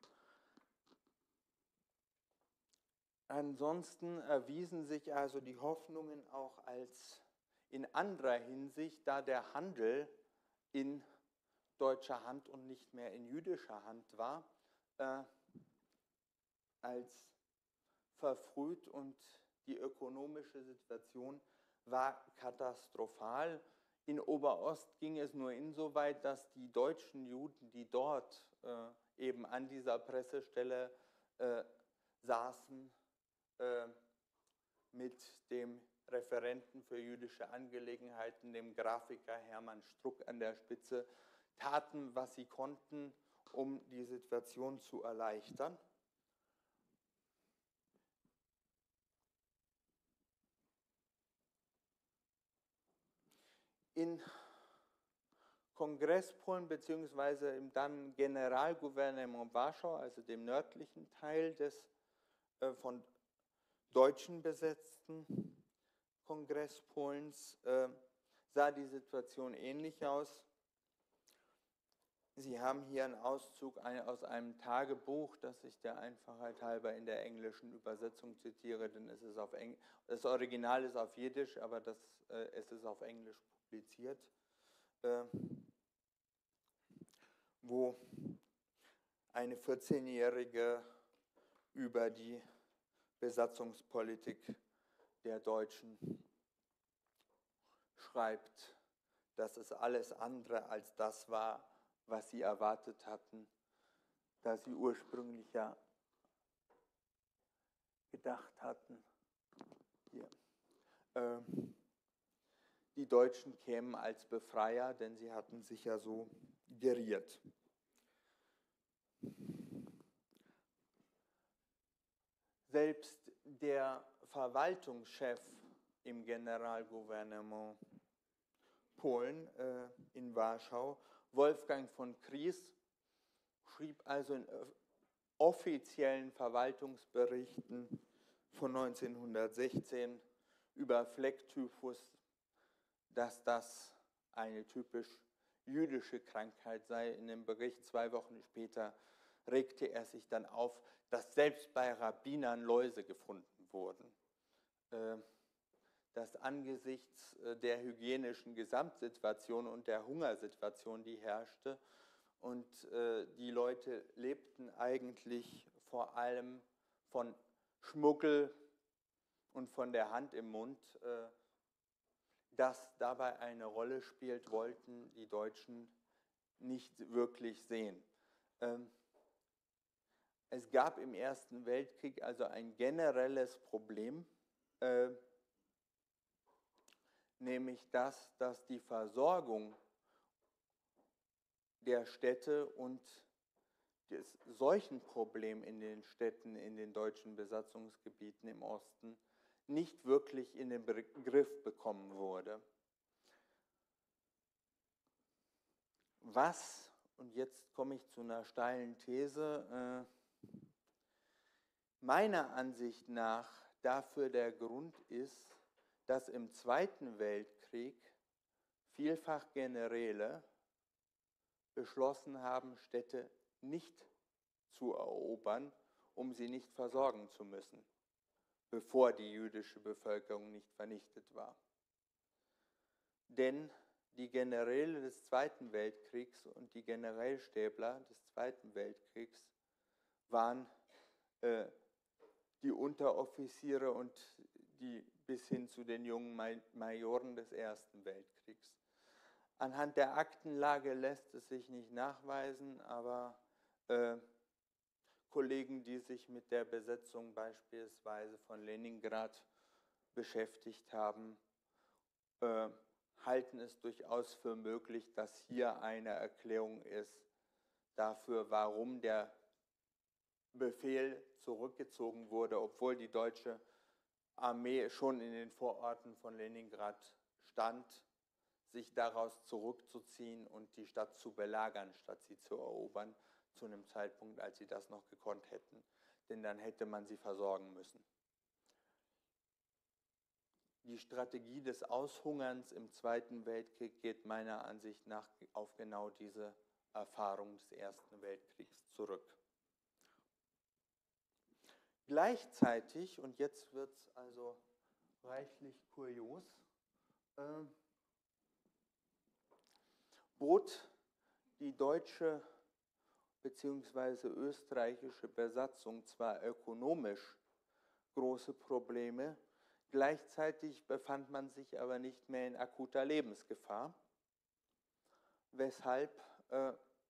ansonsten erwiesen sich also die Hoffnungen auch als in anderer Hinsicht, da der Handel in deutscher Hand und nicht mehr in jüdischer Hand war, äh, als verfrüht und die ökonomische Situation war katastrophal. In Oberost ging es nur insoweit, dass die deutschen Juden, die dort äh, eben an dieser Pressestelle äh, saßen, äh, mit dem Referenten für jüdische Angelegenheiten, dem Grafiker Hermann Struck an der Spitze, taten, was sie konnten, um die Situation zu erleichtern. In Kongresspolen beziehungsweise im dann Generalgouvernement Warschau, also dem nördlichen Teil des äh, von Deutschen besetzten Kongress Polens, äh, sah die Situation ähnlich aus. Sie haben hier einen Auszug aus einem Tagebuch, das ich der Einfachheit halber in der englischen Übersetzung zitiere, denn es ist auf Eng das Original ist auf Jiddisch, aber das, äh, es ist auf Englisch publiziert, äh, wo eine vierzehnjährige über die Besatzungspolitik der Deutschen schreibt, dass es alles andere als das war, was sie erwartet hatten, da sie ursprünglich ja gedacht hatten, hier, äh, die Deutschen kämen als Befreier, denn sie hatten sich ja so geriert. Selbst der Verwaltungschef im Generalgouvernement Polen äh, in Warschau, Wolfgang von Kries, schrieb also in offiziellen Verwaltungsberichten von neunzehnhundertsechzehn über Flecktyphus, dass das eine typisch jüdische Krankheit sei. In dem Bericht zwei Wochen später regte er sich dann auf, dass selbst bei Rabbinern Läuse gefunden wurden. Äh, dass angesichts der hygienischen Gesamtsituation und der Hungersituation, die herrschte, und äh, die Leute lebten eigentlich vor allem von Schmuggel und von der Hand im Mund, äh, das dabei eine Rolle spielt, wollten die Deutschen nicht wirklich sehen. Ähm, es gab im Ersten Weltkrieg also ein generelles Problem, äh, nämlich das, dass die Versorgung der Städte und das Seuchenproblem in den Städten, in den deutschen Besatzungsgebieten im Osten nicht wirklich in den Griff bekommen wurde. Was, und jetzt komme ich zu einer steilen These, äh, meiner Ansicht nach dafür der Grund ist, dass im Zweiten Weltkrieg vielfach Generäle beschlossen haben, Städte nicht zu erobern, um sie nicht versorgen zu müssen, bevor die jüdische Bevölkerung nicht vernichtet war. Denn die Generäle des Zweiten Weltkriegs und die Generalstäbler des Zweiten Weltkriegs waren äh, die Unteroffiziere und die bis hin zu den jungen Majoren des Ersten Weltkriegs. Anhand der Aktenlage lässt es sich nicht nachweisen, aber äh, Kollegen, die sich mit der Besetzung beispielsweise von Leningrad beschäftigt haben, äh, halten es durchaus für möglich, dass hier eine Erklärung ist dafür, warum der Befehl zurückgezogen wurde, obwohl die deutsche Armee schon in den Vororten von Leningrad stand, sich daraus zurückzuziehen und die Stadt zu belagern, statt sie zu erobern, zu einem Zeitpunkt, als sie das noch gekonnt hätten. Denn dann hätte man sie versorgen müssen. Die Strategie des Aushungerns im Zweiten Weltkrieg geht meiner Ansicht nach auf genau diese Erfahrung des Ersten Weltkriegs zurück. Gleichzeitig, und jetzt wird es also reichlich kurios, äh, bot die deutsche bzw. österreichische Besatzung zwar ökonomisch große Probleme, gleichzeitig befand man sich aber nicht mehr in akuter Lebensgefahr, weshalb äh,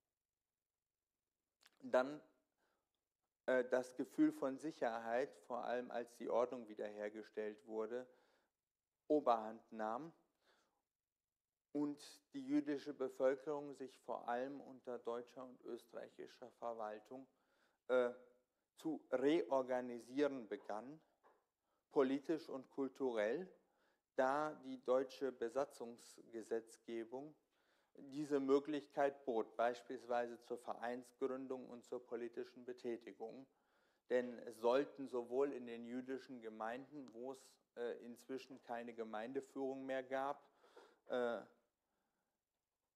dann äh, das Gefühl von Sicherheit, vor allem als die Ordnung wiederhergestellt wurde, Oberhand nahm und die jüdische Bevölkerung sich vor allem unter deutscher und österreichischer Verwaltung äh, zu reorganisieren begann, politisch und kulturell, da die deutsche Besatzungsgesetzgebung diese Möglichkeit bot, beispielsweise zur Vereinsgründung und zur politischen Betätigung. Denn es sollten sowohl in den jüdischen Gemeinden, wo es äh, inzwischen keine Gemeindeführung mehr gab, äh,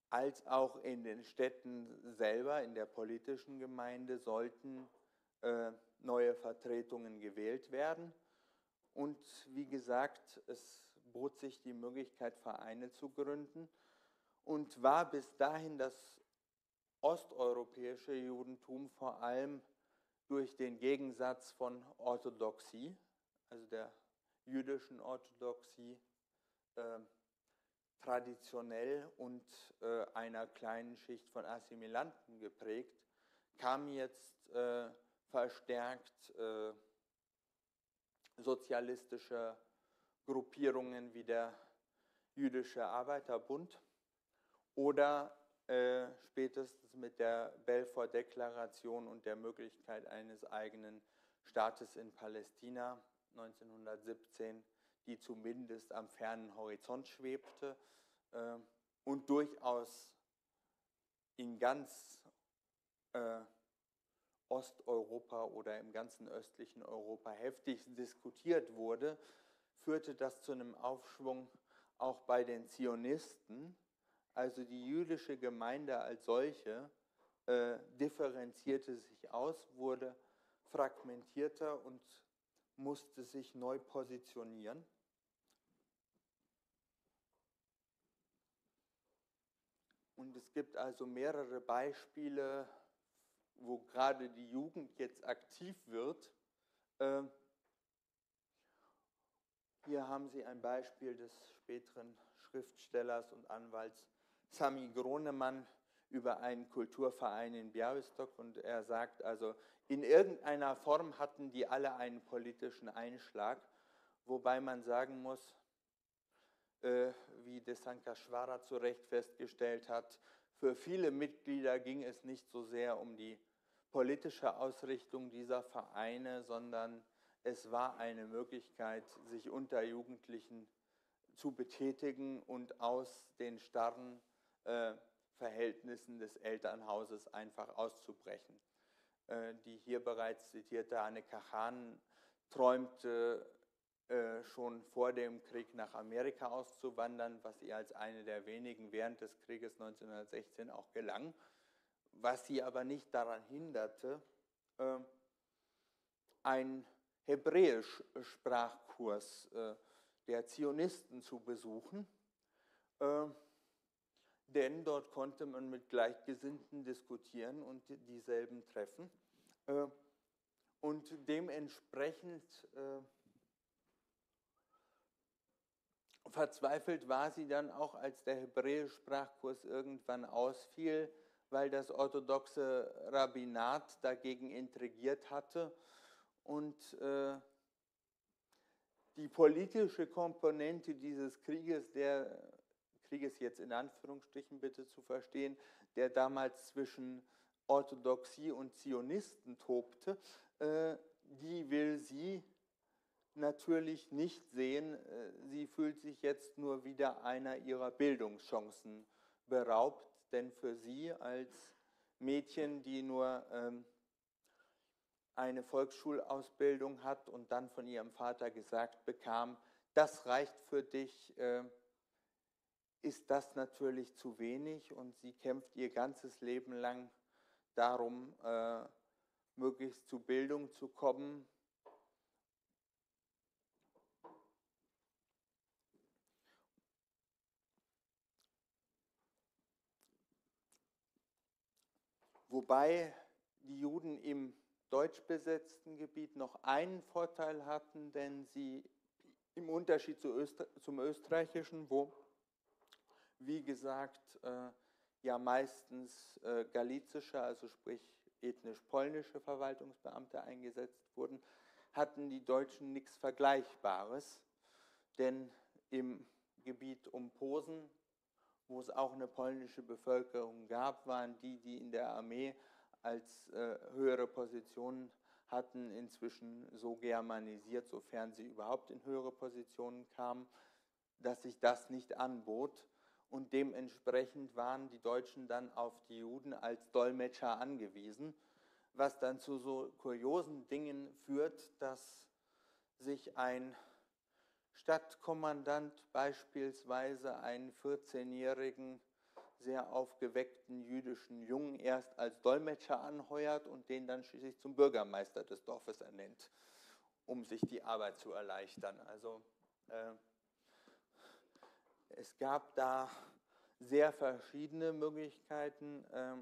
als auch in den Städten selber, in der politischen Gemeinde, sollten äh, neue Vertretungen gewählt werden. Und wie gesagt, es bot sich die Möglichkeit, Vereine zu gründen und war bis dahin das osteuropäische Judentum vor allem durch den Gegensatz von Orthodoxie, also der jüdischen Orthodoxie, äh, traditionell und äh, einer kleinen Schicht von Assimilanten geprägt, kam jetzt äh, verstärkt äh, sozialistische Gruppierungen wie der Jüdische Arbeiterbund oder äh, spätestens mit der Balfour-Deklaration und der Möglichkeit eines eigenen Staates in Palästina neunzehnhundertsiebzehn, die zumindest am fernen Horizont schwebte äh, und durchaus in ganz äh, Osteuropa oder im ganzen östlichen Europa heftig diskutiert wurde, führte das zu einem Aufschwung auch bei den Zionisten. Also die jüdische Gemeinde als solche äh, differenzierte sich aus, wurde fragmentierter und musste sich neu positionieren. Und es gibt also mehrere Beispiele, wo gerade die Jugend jetzt aktiv wird. Äh, hier haben Sie ein Beispiel des späteren Schriftstellers und Anwalts Sami Gronemann über einen Kulturverein in Białystok, und er sagt also, in irgendeiner Form hatten die alle einen politischen Einschlag, wobei man sagen muss, äh, wie Desankashvara zu Recht festgestellt hat, für viele Mitglieder ging es nicht so sehr um die politische Ausrichtung dieser Vereine, sondern es war eine Möglichkeit, sich unter Jugendlichen zu betätigen und aus den starren äh, Verhältnissen des Elternhauses einfach auszubrechen. Äh, die hier bereits zitierte Annika Hahn träumte äh, schon vor dem Krieg nach Amerika auszuwandern, was ihr als eine der wenigen während des Krieges neunzehnhundertsechzehn auch gelang, was sie aber nicht daran hinderte, äh, einen Hebräisch-Sprachkurs äh, der Zionisten zu besuchen, äh, denn dort konnte man mit Gleichgesinnten diskutieren und dieselben treffen. Äh, und dementsprechend äh, verzweifelt war sie dann auch, als der Hebräisch-Sprachkurs irgendwann ausfiel, weil das orthodoxe Rabbinat dagegen intrigiert hatte und äh, die politische Komponente dieses Krieges, der Krieges jetzt in Anführungsstrichen bitte zu verstehen, der damals zwischen Orthodoxie und Zionisten tobte, äh, die will sie natürlich nicht sehen. Sie fühlt sich jetzt nur wieder einer ihrer Bildungschancen beraubt, denn für sie als Mädchen, die nur ähm, eine Volksschulausbildung hat und dann von ihrem Vater gesagt bekam, das reicht für dich, äh, ist das natürlich zu wenig, und sie kämpft ihr ganzes Leben lang darum, äh, möglichst zu Bildung zu kommen. Wobei die Juden im deutsch besetzten Gebiet noch einen Vorteil hatten, denn sie im Unterschied zu Öster- zum österreichischen, wo, wie gesagt, äh, ja meistens äh, galizische, also sprich ethnisch polnische Verwaltungsbeamte eingesetzt wurden, hatten die Deutschen nichts Vergleichbares, denn im Gebiet um Posen, wo es auch eine polnische Bevölkerung gab, waren die, die in der Armee als äh, höhere Positionen hatten, inzwischen so germanisiert, sofern sie überhaupt in höhere Positionen kamen, dass sich das nicht anbot. Und dementsprechend waren die Deutschen dann auf die Juden als Dolmetscher angewiesen, was dann zu so kuriosen Dingen führt, dass sich ein Stadtkommandant beispielsweise einen vierzehnjährigen sehr aufgeweckten jüdischen Jungen erst als Dolmetscher anheuert und den dann schließlich zum Bürgermeister des Dorfes ernennt, um sich die Arbeit zu erleichtern. Also äh, es gab da sehr verschiedene Möglichkeiten. Ähm,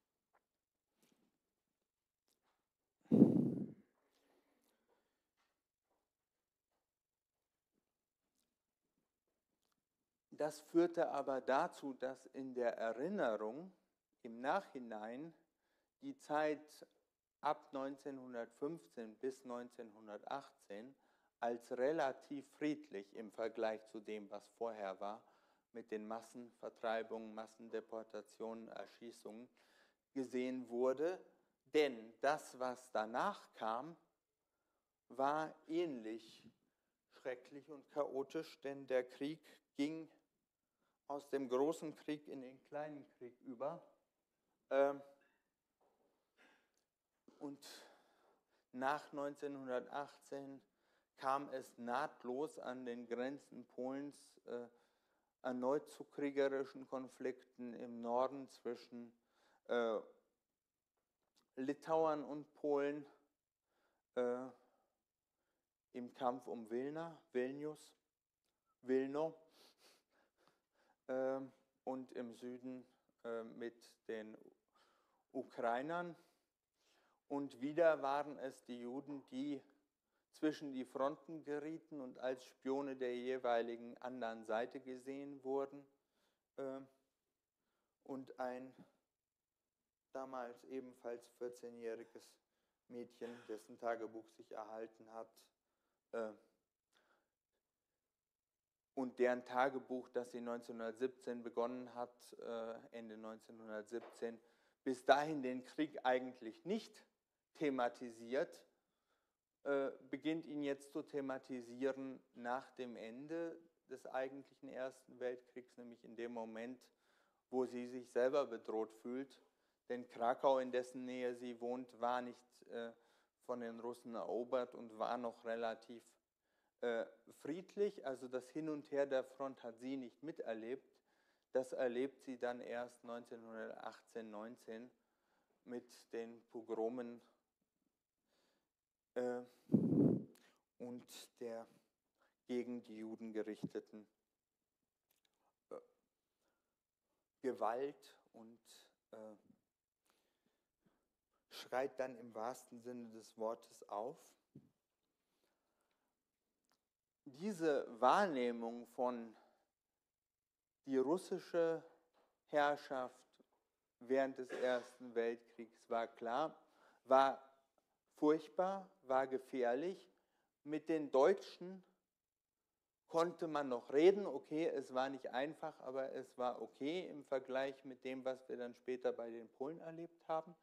Das führte aber dazu, dass in der Erinnerung im Nachhinein die Zeit ab neunzehnhundertfünfzehn bis neunzehnhundertachtzehn als relativ friedlich im Vergleich zu dem, was vorher war, mit den Massenvertreibungen, Massendeportationen, Erschießungen, gesehen wurde. Denn das, was danach kam, war ähnlich schrecklich und chaotisch, denn der Krieg ging aus dem großen Krieg in den kleinen Krieg über. Ähm, und nach neunzehnhundertachtzehn kam es nahtlos an den Grenzen Polens äh, erneut zu kriegerischen Konflikten im Norden zwischen äh, Litauern und Polen äh, im Kampf um Wilna, Vilnius, Wilno äh, und im Süden äh, mit den Ukrainern. Und wieder waren es die Juden, die zwischen die Fronten gerieten und als Spione der jeweiligen anderen Seite gesehen wurden. Äh, und ein damals ebenfalls vierzehnjähriges Mädchen, dessen Tagebuch sich erhalten hat, äh, und deren Tagebuch, das sie neunzehnhundertsiebzehn begonnen hat, äh, Ende neunzehnhundertsiebzehn, bis dahin den Krieg eigentlich nicht thematisiert, äh, beginnt ihn jetzt zu thematisieren nach dem Ende des eigentlichen Ersten Weltkriegs, nämlich in dem Moment, wo sie sich selber bedroht fühlt. Denn Krakau, in dessen Nähe sie wohnt, war nicht äh, von den Russen erobert und war noch relativ äh, friedlich. Also das Hin und Her der Front hat sie nicht miterlebt. Das erlebt sie dann erst neunzehnhundertachtzehn, neunzehn mit den Pogromen äh, und der gegen die Juden gerichteten äh, Gewalt und äh, schreit dann im wahrsten Sinne des Wortes auf. Diese Wahrnehmung von die russische Herrschaft während des Ersten Weltkriegs war klar, war furchtbar, war gefährlich. Mit den Deutschen konnte man noch reden, okay, es war nicht einfach, aber es war okay im Vergleich mit dem, was wir dann später bei den Polen erlebt haben.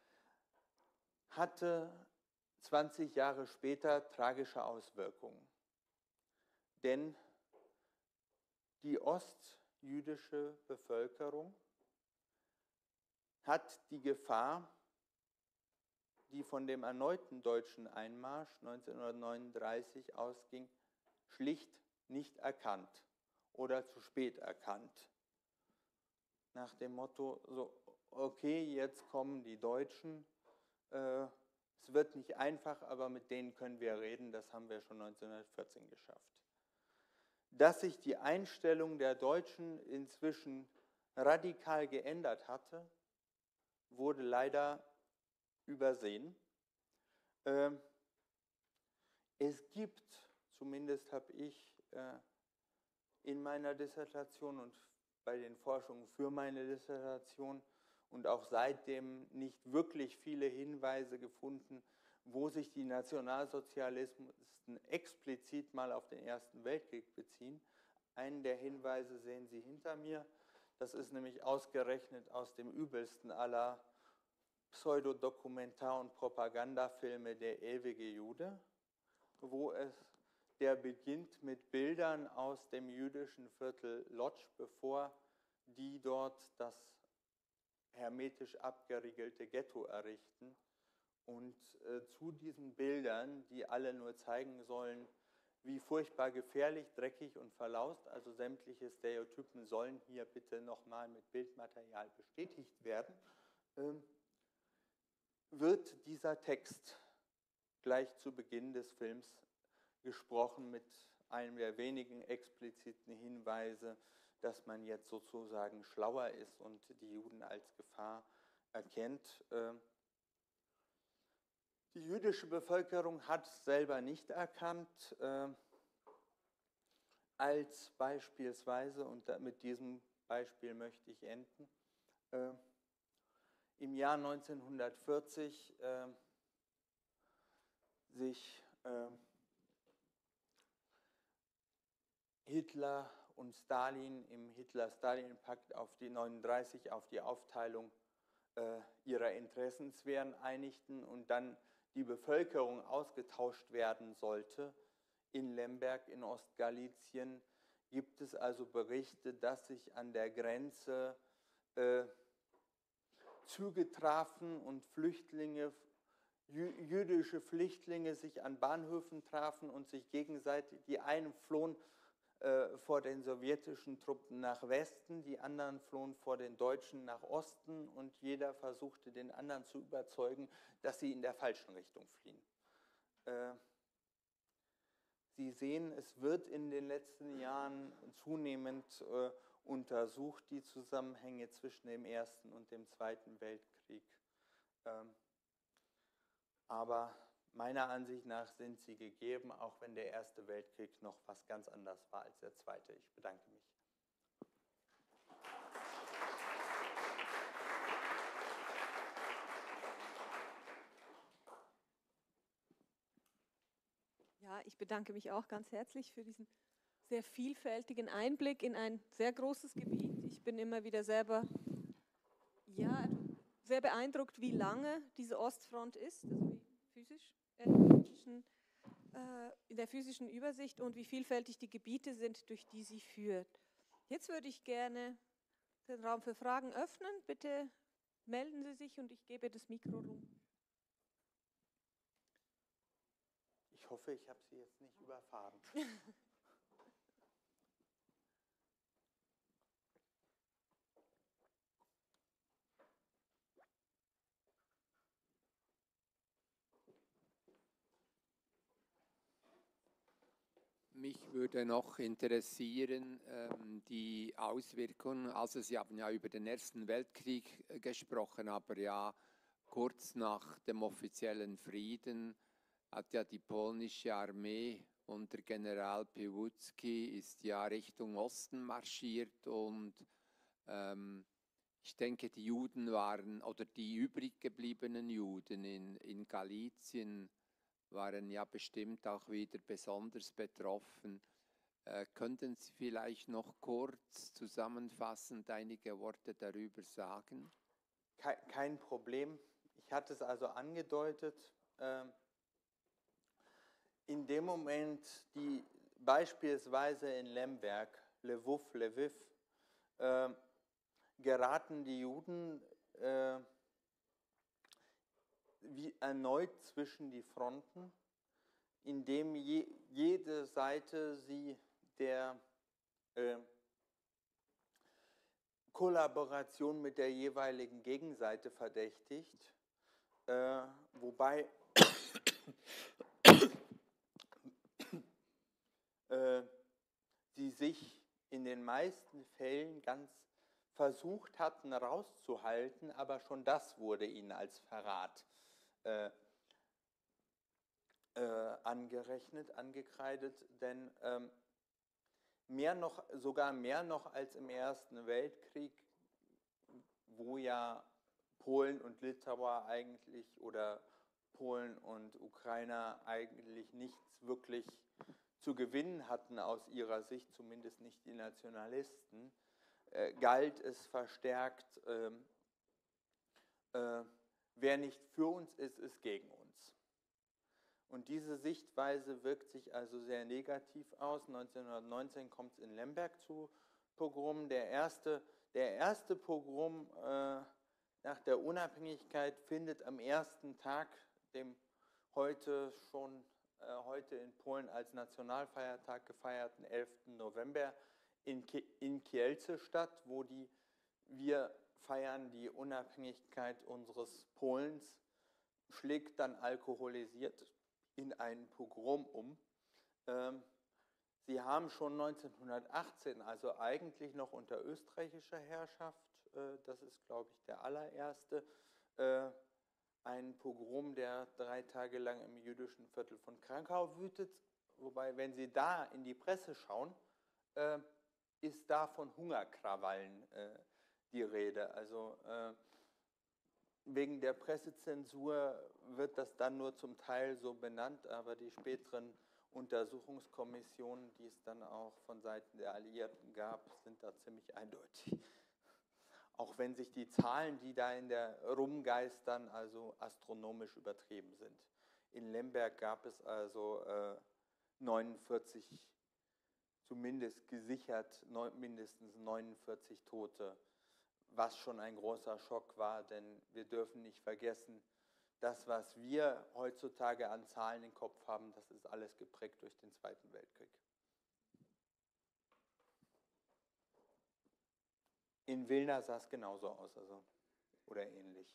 Hatte zwanzig Jahre später tragische Auswirkungen. Denn die ostjüdische Bevölkerung hat die Gefahr, die von dem erneuten deutschen Einmarsch neunzehnhundertneununddreißig ausging, schlicht nicht erkannt oder zu spät erkannt. Nach dem Motto, so, okay, jetzt kommen die Deutschen, äh, es wird nicht einfach, aber mit denen können wir reden, das haben wir schon neunzehnhundertvierzehn geschafft. Dass sich die Einstellung der Deutschen inzwischen radikal geändert hatte, wurde leider übersehen. Ähm, es gibt, zumindest habe ich äh, in meiner Dissertation und bei den Forschungen für meine Dissertation und auch seitdem nicht wirklich viele Hinweise gefunden, wo sich die Nationalsozialisten explizit mal auf den Ersten Weltkrieg beziehen. Einen der Hinweise sehen Sie hinter mir. Das ist nämlich ausgerechnet aus dem übelsten aller Pseudodokumentar- und Propagandafilme Der ewige Jude, wo es, der beginnt mit Bildern aus dem jüdischen Viertel Lodz, bevor die dort das hermetisch abgeriegelte Ghetto errichten. Und äh, zu diesen Bildern, die alle nur zeigen sollen, wie furchtbar gefährlich, dreckig und verlaust, also sämtliche Stereotypen sollen hier bitte nochmal mit Bildmaterial bestätigt werden, ähm, wird dieser Text gleich zu Beginn des Films gesprochen mit einem der wenigen expliziten Hinweise, dass man jetzt sozusagen schlauer ist und die Juden als Gefahr erkennt. Die jüdische Bevölkerung hat es selber nicht erkannt, als beispielsweise, und mit diesem Beispiel möchte ich enden, im Jahr neunzehnhundertvierzig sich Hitler und Stalin im Hitler-Stalin-Pakt auf die neununddreißig auf die Aufteilung äh, ihrer Interessensphären einigten und dann die Bevölkerung ausgetauscht werden sollte in Lemberg in Ostgalizien, gibt es also Berichte, dass sich an der Grenze äh, Züge trafen und Flüchtlinge, jü jüdische Flüchtlinge sich an Bahnhöfen trafen und sich gegenseitig, die einen flohen vor den sowjetischen Truppen nach Westen, die anderen flohen vor den Deutschen nach Osten und jeder versuchte den anderen zu überzeugen, dass sie in der falschen Richtung fliehen. Sie sehen, es wird in den letzten Jahren zunehmend untersucht, die Zusammenhänge zwischen dem Ersten und dem Zweiten Weltkrieg. Aber meiner Ansicht nach sind sie gegeben, auch wenn der Erste Weltkrieg noch was ganz anderes war als der Zweite. Ich bedanke mich. Ja, ich bedanke mich auch ganz herzlich für diesen sehr vielfältigen Einblick in ein sehr großes Gebiet. Ich bin immer wieder selber ja, sehr beeindruckt, wie lange diese Ostfront ist, also wie physisch. In der physischen Übersicht und wie vielfältig die Gebiete sind, durch die sie führt. Jetzt würde ich gerne den Raum für Fragen öffnen. Bitte melden Sie sich und ich gebe das Mikro rum. Ich hoffe, ich habe Sie jetzt nicht überfahren. Mich würde noch interessieren, ähm, die Auswirkungen, also Sie haben ja über den Ersten Weltkrieg äh, gesprochen, aber ja kurz nach dem offiziellen Frieden hat ja die polnische Armee unter General Piłsudski ist ja Richtung Osten marschiert und ähm, ich denke, die Juden waren, oder die übrig gebliebenen Juden in, in Galizien waren ja bestimmt auch wieder besonders betroffen. Äh, könnten Sie vielleicht noch kurz zusammenfassend einige Worte darüber sagen? Kein, kein Problem. Ich hatte es also angedeutet. Äh, in dem Moment, die beispielsweise in Lemberg, Lwów, Lviv, äh, geraten die Juden äh, wie erneut zwischen die Fronten, indem je, jede Seite sie der äh, Kollaboration mit der jeweiligen Gegenseite verdächtigt, äh, wobei äh, sie sich in den meisten Fällen ganz versucht hatten rauszuhalten, aber schon das wurde ihnen als Verrat Äh, äh, angerechnet, angekreidet, denn ähm, mehr noch, sogar mehr noch als im Ersten Weltkrieg, wo ja Polen und Litauer eigentlich oder Polen und Ukrainer eigentlich nichts wirklich zu gewinnen hatten aus ihrer Sicht, zumindest nicht die Nationalisten, äh, galt es verstärkt, äh, äh, wer nicht für uns ist, ist gegen uns. Und diese Sichtweise wirkt sich also sehr negativ aus. neunzehnhundertneunzehn kommt es in Lemberg zu Pogromen. Der erste, der erste Pogrom äh, nach der Unabhängigkeit findet am ersten Tag, dem heute schon äh, äh, heute in Polen als Nationalfeiertag gefeierten elften November in, Ki in Kielce statt, wo die, wir feiern die Unabhängigkeit unseres Polens, schlägt dann alkoholisiert in einen Pogrom um. Ähm, Sie haben schon neunzehnhundertachtzehn, also eigentlich noch unter österreichischer Herrschaft, äh, das ist, glaube ich, der allererste, äh, einen Pogrom, der drei Tage lang im jüdischen Viertel von Krakau wütet. Wobei, wenn Sie da in die Presse schauen, äh, ist da von Hungerkrawallen äh, die Rede. Also äh, wegen der Pressezensur wird das dann nur zum Teil so benannt, aber die späteren Untersuchungskommissionen, die es dann auch von Seiten der Alliierten gab, sind da ziemlich eindeutig. Auch wenn sich die Zahlen, die da in der rumgeistern, also astronomisch übertrieben sind. In Lemberg gab es also äh, neunundvierzig, zumindest gesichert, neun, mindestens neunundvierzig Tote, was schon ein großer Schock war, denn wir dürfen nicht vergessen, das, was wir heutzutage an Zahlen im Kopf haben, das ist alles geprägt durch den Zweiten Weltkrieg. In Wilna sah es genauso aus, also, oder ähnlich.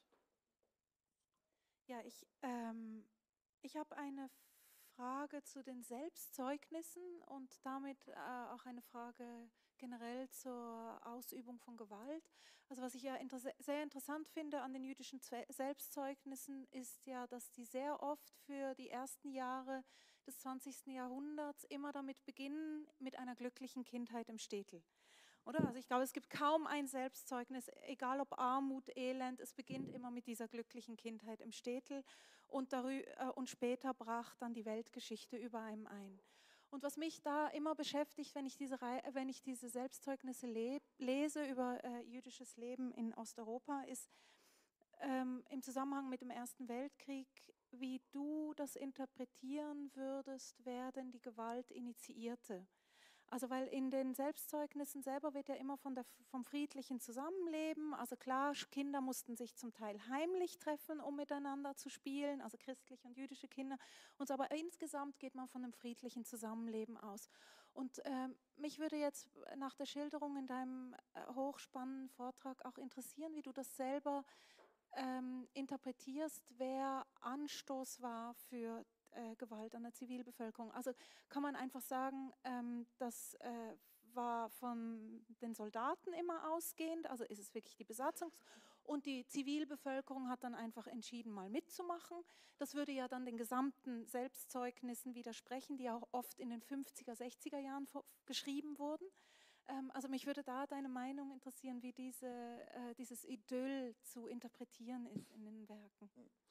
Ja, ich, ähm, ich habe eine Frage zu den Selbstzeugnissen und damit äh, auch eine Frage generell zur Ausübung von Gewalt. Also was ich ja inter sehr interessant finde an den jüdischen Zwe Selbstzeugnissen ist ja, dass die sehr oft für die ersten Jahre des zwanzigsten Jahrhunderts immer damit beginnen, mit einer glücklichen Kindheit im Städtel. Oder? Also ich glaube, es gibt kaum ein Selbstzeugnis, egal ob Armut, Elend, es beginnt immer mit dieser glücklichen Kindheit im Städtel und, darüber, äh, und später brach dann die Weltgeschichte über einem ein. Und was mich da immer beschäftigt, wenn ich diese, wenn ich diese Selbstzeugnisse le lese über äh, jüdisches Leben in Osteuropa, ist ähm, im Zusammenhang mit dem Ersten Weltkrieg, wie du das interpretieren würdest, wer denn die Gewalt initiierte. Also weil in den Selbstzeugnissen selber wird ja immer von der, vom friedlichen Zusammenleben, also klar, Kinder mussten sich zum Teil heimlich treffen, um miteinander zu spielen, also christliche und jüdische Kinder, und so, aber insgesamt geht man von einem friedlichen Zusammenleben aus. Und äh, mich würde jetzt nach der Schilderung in deinem äh, hochspannenden Vortrag auch interessieren, wie du das selber ähm, interpretierst, wer Anstoß war für Äh, Gewalt an der Zivilbevölkerung. Also kann man einfach sagen, ähm, das äh, war von den Soldaten immer ausgehend, also ist es wirklich die Besatzung und die Zivilbevölkerung hat dann einfach entschieden, mal mitzumachen. Das würde ja dann den gesamten Selbstzeugnissen widersprechen, die auch oft in den fünfziger, sechziger Jahren geschrieben wurden. Ähm, also mich würde da deine Meinung interessieren, wie diese, äh, dieses Idyll zu interpretieren ist in den Werken.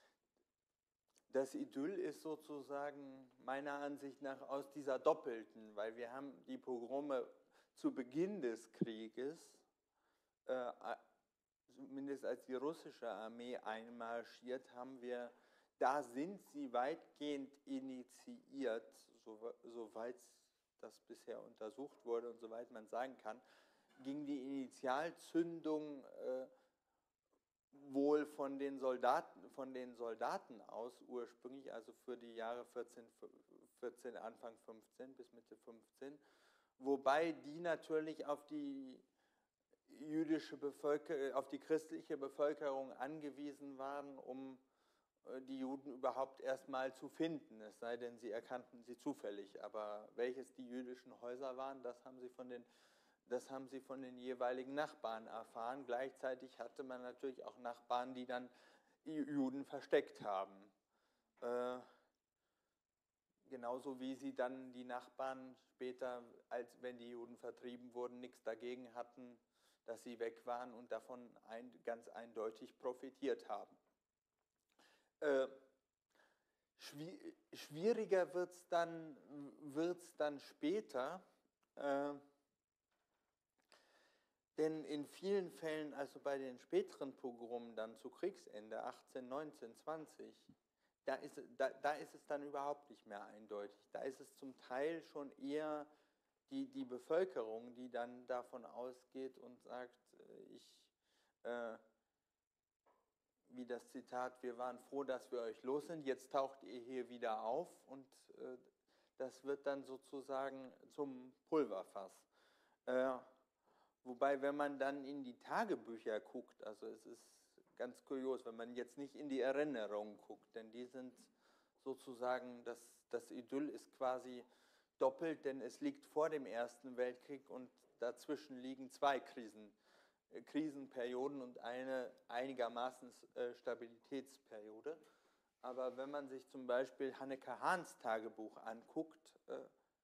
Das Idyll ist sozusagen meiner Ansicht nach aus dieser doppelten, weil wir haben die Pogrome zu Beginn des Krieges, äh, zumindest als die russische Armee einmarschiert, haben wir, da sind sie weitgehend initiiert, so, soweit das bisher untersucht wurde und soweit man sagen kann, ging die Initialzündung äh, wohl von den Soldaten, von den Soldaten aus ursprünglich, also für die Jahre vierzehn, vierzehn, Anfang fünfzehn bis Mitte fünfzehn, wobei die natürlich auf die jüdische Bevölkerung, auf die christliche Bevölkerung angewiesen waren, um die Juden überhaupt erstmal zu finden, es sei denn, sie erkannten sie zufällig, aber welches die jüdischen Häuser waren, das haben sie von den Das haben sie von den jeweiligen Nachbarn erfahren. Gleichzeitig hatte man natürlich auch Nachbarn, die dann Juden versteckt haben. Äh, genauso wie sie dann die Nachbarn später, als wenn die Juden vertrieben wurden, nichts dagegen hatten, dass sie weg waren und davon ein, ganz eindeutig profitiert haben. Äh, schwieriger wird es dann, wird's dann später, äh, denn in vielen Fällen, also bei den späteren Pogromen dann zu Kriegsende, achtzehn, neunzehn, zwanzig, da ist, da, da ist es dann überhaupt nicht mehr eindeutig. Da ist es zum Teil schon eher die, die Bevölkerung, die dann davon ausgeht und sagt, ich, äh, wie das Zitat, wir waren froh, dass wir euch los sind, jetzt taucht ihr hier wieder auf und äh, das wird dann sozusagen zum Pulverfass. Äh, wobei, wenn man dann in die Tagebücher guckt, also es ist ganz kurios, wenn man jetzt nicht in die Erinnerungen guckt, denn die sind sozusagen, das, das Idyll ist quasi doppelt, denn es liegt vor dem Ersten Weltkrieg und dazwischen liegen zwei Krisen, äh, Krisenperioden und eine einigermaßen äh, Stabilitätsperiode. Aber wenn man sich zum Beispiel Hanneke Hahns Tagebuch anguckt, äh,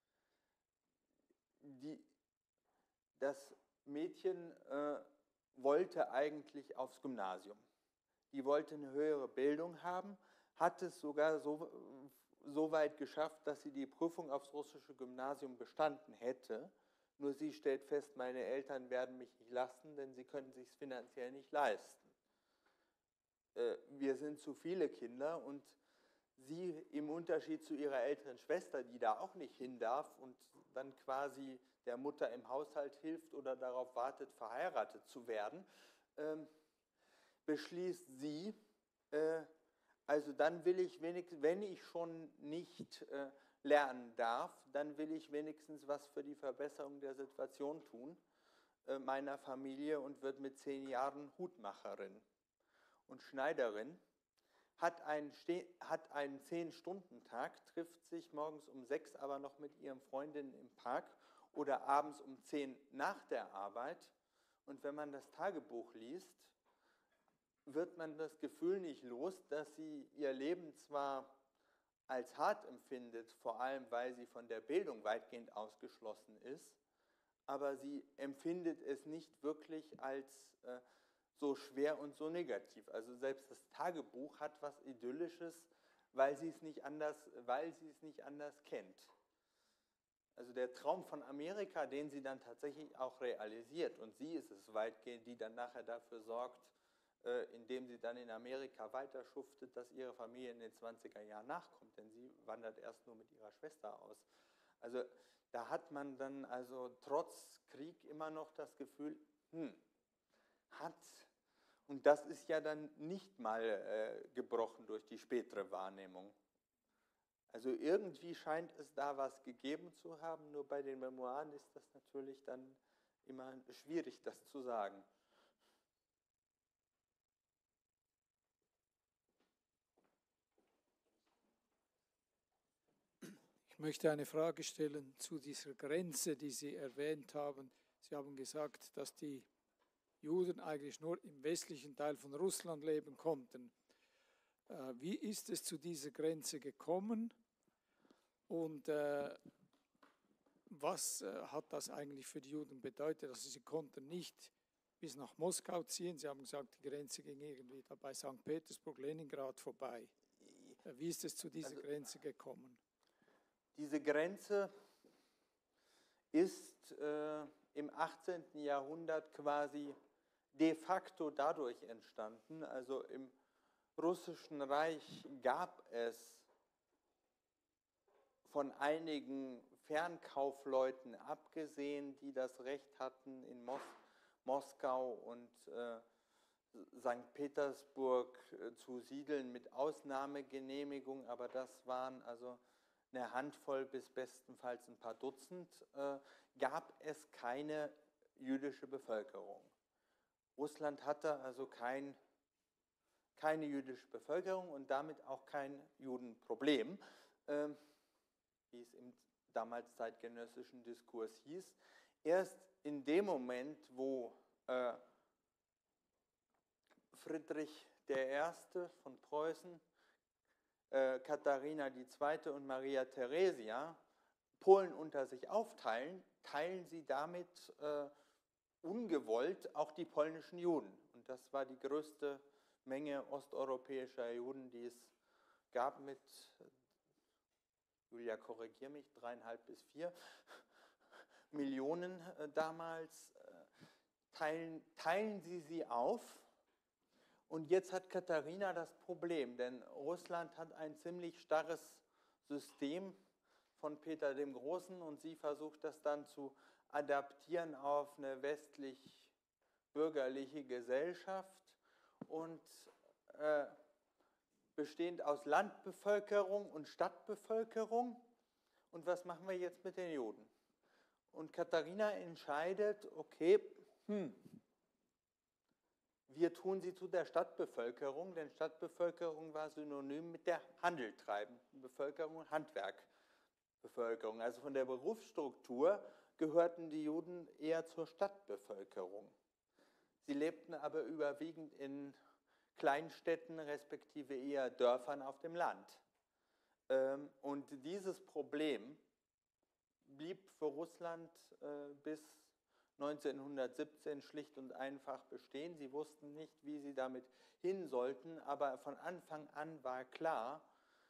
die, das Mädchen äh, wollte eigentlich aufs Gymnasium. Die wollte eine höhere Bildung haben, hat es sogar so, so weit geschafft, dass sie die Prüfung aufs russische Gymnasium bestanden hätte. Nur sie stellt fest, meine Eltern werden mich nicht lassen, denn sie können sich es finanziell nicht leisten. Wir sind zu viele Kinder und sie im Unterschied zu ihrer älteren Schwester, die da auch nicht hin darf und dann quasi der Mutter im Haushalt hilft oder darauf wartet, verheiratet zu werden, ähm, beschließt sie, äh, also dann will ich wenigstens, wenn ich schon nicht äh, lernen darf, dann will ich wenigstens was für die Verbesserung der Situation tun, äh, meiner Familie, und wird mit zehn Jahren Hutmacherin und Schneiderin, hat einen, hat einen zehn-Stunden-Tag, trifft sich morgens um sechs aber noch mit ihren Freundinnen im Park oder abends um zehn nach der Arbeit. Und wenn man das Tagebuch liest, wird man das Gefühl nicht los, dass sie ihr Leben zwar als hart empfindet, vor allem weil sie von der Bildung weitgehend ausgeschlossen ist, aber sie empfindet es nicht wirklich als äh, so schwer und so negativ. Also selbst das Tagebuch hat was Idyllisches, weil sie es nicht anders, weil sie es nicht anders kennt. Also der Traum von Amerika, den sie dann tatsächlich auch realisiert, und sie ist es weitgehend, die dann nachher dafür sorgt, äh, indem sie dann in Amerika weiter schuftet, dass ihre Familie in den zwanziger Jahren nachkommt, denn sie wandert erst nur mit ihrer Schwester aus. Also da hat man dann also trotz Krieg immer noch das Gefühl, hm, hat, und das ist ja dann nicht mal äh, gebrochen durch die spätere Wahrnehmung. Also irgendwie scheint es da was gegeben zu haben, nur bei den Memoiren ist das natürlich dann immer schwierig, das zu sagen. Ich möchte eine Frage stellen zu dieser Grenze, die Sie erwähnt haben. Sie haben gesagt, dass die Juden eigentlich nur im westlichen Teil von Russland leben konnten. Wie ist es zu dieser Grenze gekommen und äh, was äh, hat das eigentlich für die Juden bedeutet? Also sie konnten nicht bis nach Moskau ziehen. Sie haben gesagt, die Grenze ging irgendwie da bei Sankt Petersburg, Leningrad vorbei. Wie ist es zu dieser also, Grenze gekommen? Diese Grenze ist äh, im achtzehnten Jahrhundert quasi de facto dadurch entstanden. Also im Russischen Reich gab es von einigen Fernkaufleuten abgesehen, die das Recht hatten, in Mos Moskau und äh, Sankt Petersburg äh, zu siedeln mit Ausnahmegenehmigung, aber das waren also eine Handvoll bis bestenfalls ein paar Dutzend, äh, gab es keine jüdische Bevölkerung. Russland hatte also kein, keine jüdische Bevölkerung und damit auch kein Judenproblem, äh, wie es im damals zeitgenössischen Diskurs hieß. Erst in dem Moment, wo äh, Friedrich der Erste von Preußen, äh, Katharina die Zweite und Maria Theresia Polen unter sich aufteilen, teilen sie damit äh, ungewollt auch die polnischen Juden. Und das war die größte Menge osteuropäischer Juden, die es gab, mit, Julia, korrigier mich, dreieinhalb bis vier Millionen äh, damals. Äh, teilen, teilen sie sie auf. Und jetzt hat Katharina das Problem, denn Russland hat ein ziemlich starres System von Peter dem Großen und sie versucht das dann zu adaptieren auf eine westlich-bürgerliche Gesellschaft und äh, bestehend aus Landbevölkerung und Stadtbevölkerung. Und was machen wir jetzt mit den Juden? Und Katharina entscheidet, okay, hm, wir tun sie zu der Stadtbevölkerung, denn Stadtbevölkerung war synonym mit der Handel treibenden Bevölkerung und Handwerkbevölkerung. Also von der Berufsstruktur gehörten die Juden eher zur Stadtbevölkerung. Sie lebten aber überwiegend in Kleinstädten respektive eher Dörfern auf dem Land. Und dieses Problem blieb für Russland bis neunzehnhundertsiebzehn schlicht und einfach bestehen. Sie wussten nicht, wie sie damit hin sollten, aber von Anfang an war klar,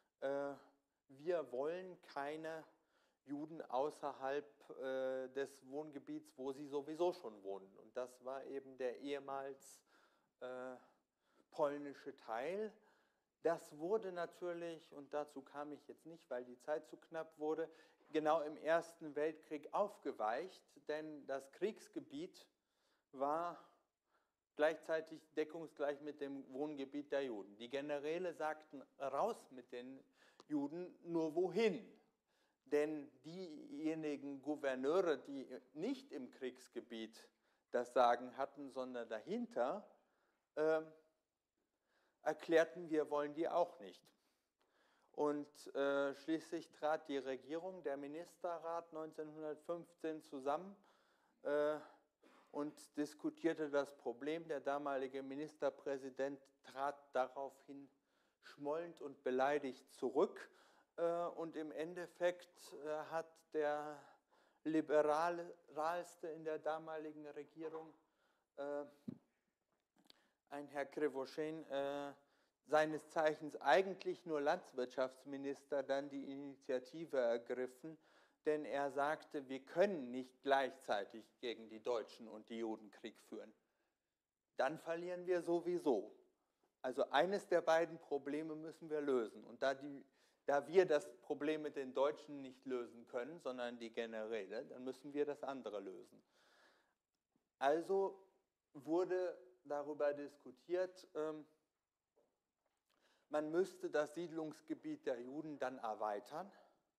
wir wollen keine Juden außerhalb des Wohngebiets, wo sie sowieso schon wohnen. Und das war eben der ehemals polnische Teil. Das wurde natürlich, und dazu kam ich jetzt nicht, weil die Zeit zu knapp wurde, genau im Ersten Weltkrieg aufgeweicht, denn das Kriegsgebiet war gleichzeitig deckungsgleich mit dem Wohngebiet der Juden. Die Generäle sagten, raus mit den Juden, nur wohin? Denn diejenigen Gouverneure, die nicht im Kriegsgebiet das Sagen hatten, sondern dahinter, äh, erklärten, wir wollen die auch nicht. Und äh, schließlich trat die Regierung, der Ministerrat neunzehnhundertfünfzehn zusammen äh, und diskutierte das Problem. Der damalige Ministerpräsident trat daraufhin schmollend und beleidigt zurück. Äh, und im Endeffekt äh, hat der liberalste in der damaligen Regierung, äh, ein Herr Krivoshein, äh, seines Zeichens eigentlich nur Landwirtschaftsminister, dann die Initiative ergriffen, denn er sagte, wir können nicht gleichzeitig gegen die Deutschen und die Juden Krieg führen. Dann verlieren wir sowieso. Also eines der beiden Probleme müssen wir lösen. Und da, die, da wir das Problem mit den Deutschen nicht lösen können, sondern die Generäle, dann müssen wir das andere lösen. Also wurde darüber diskutiert, ähm, man müsste das Siedlungsgebiet der Juden dann erweitern.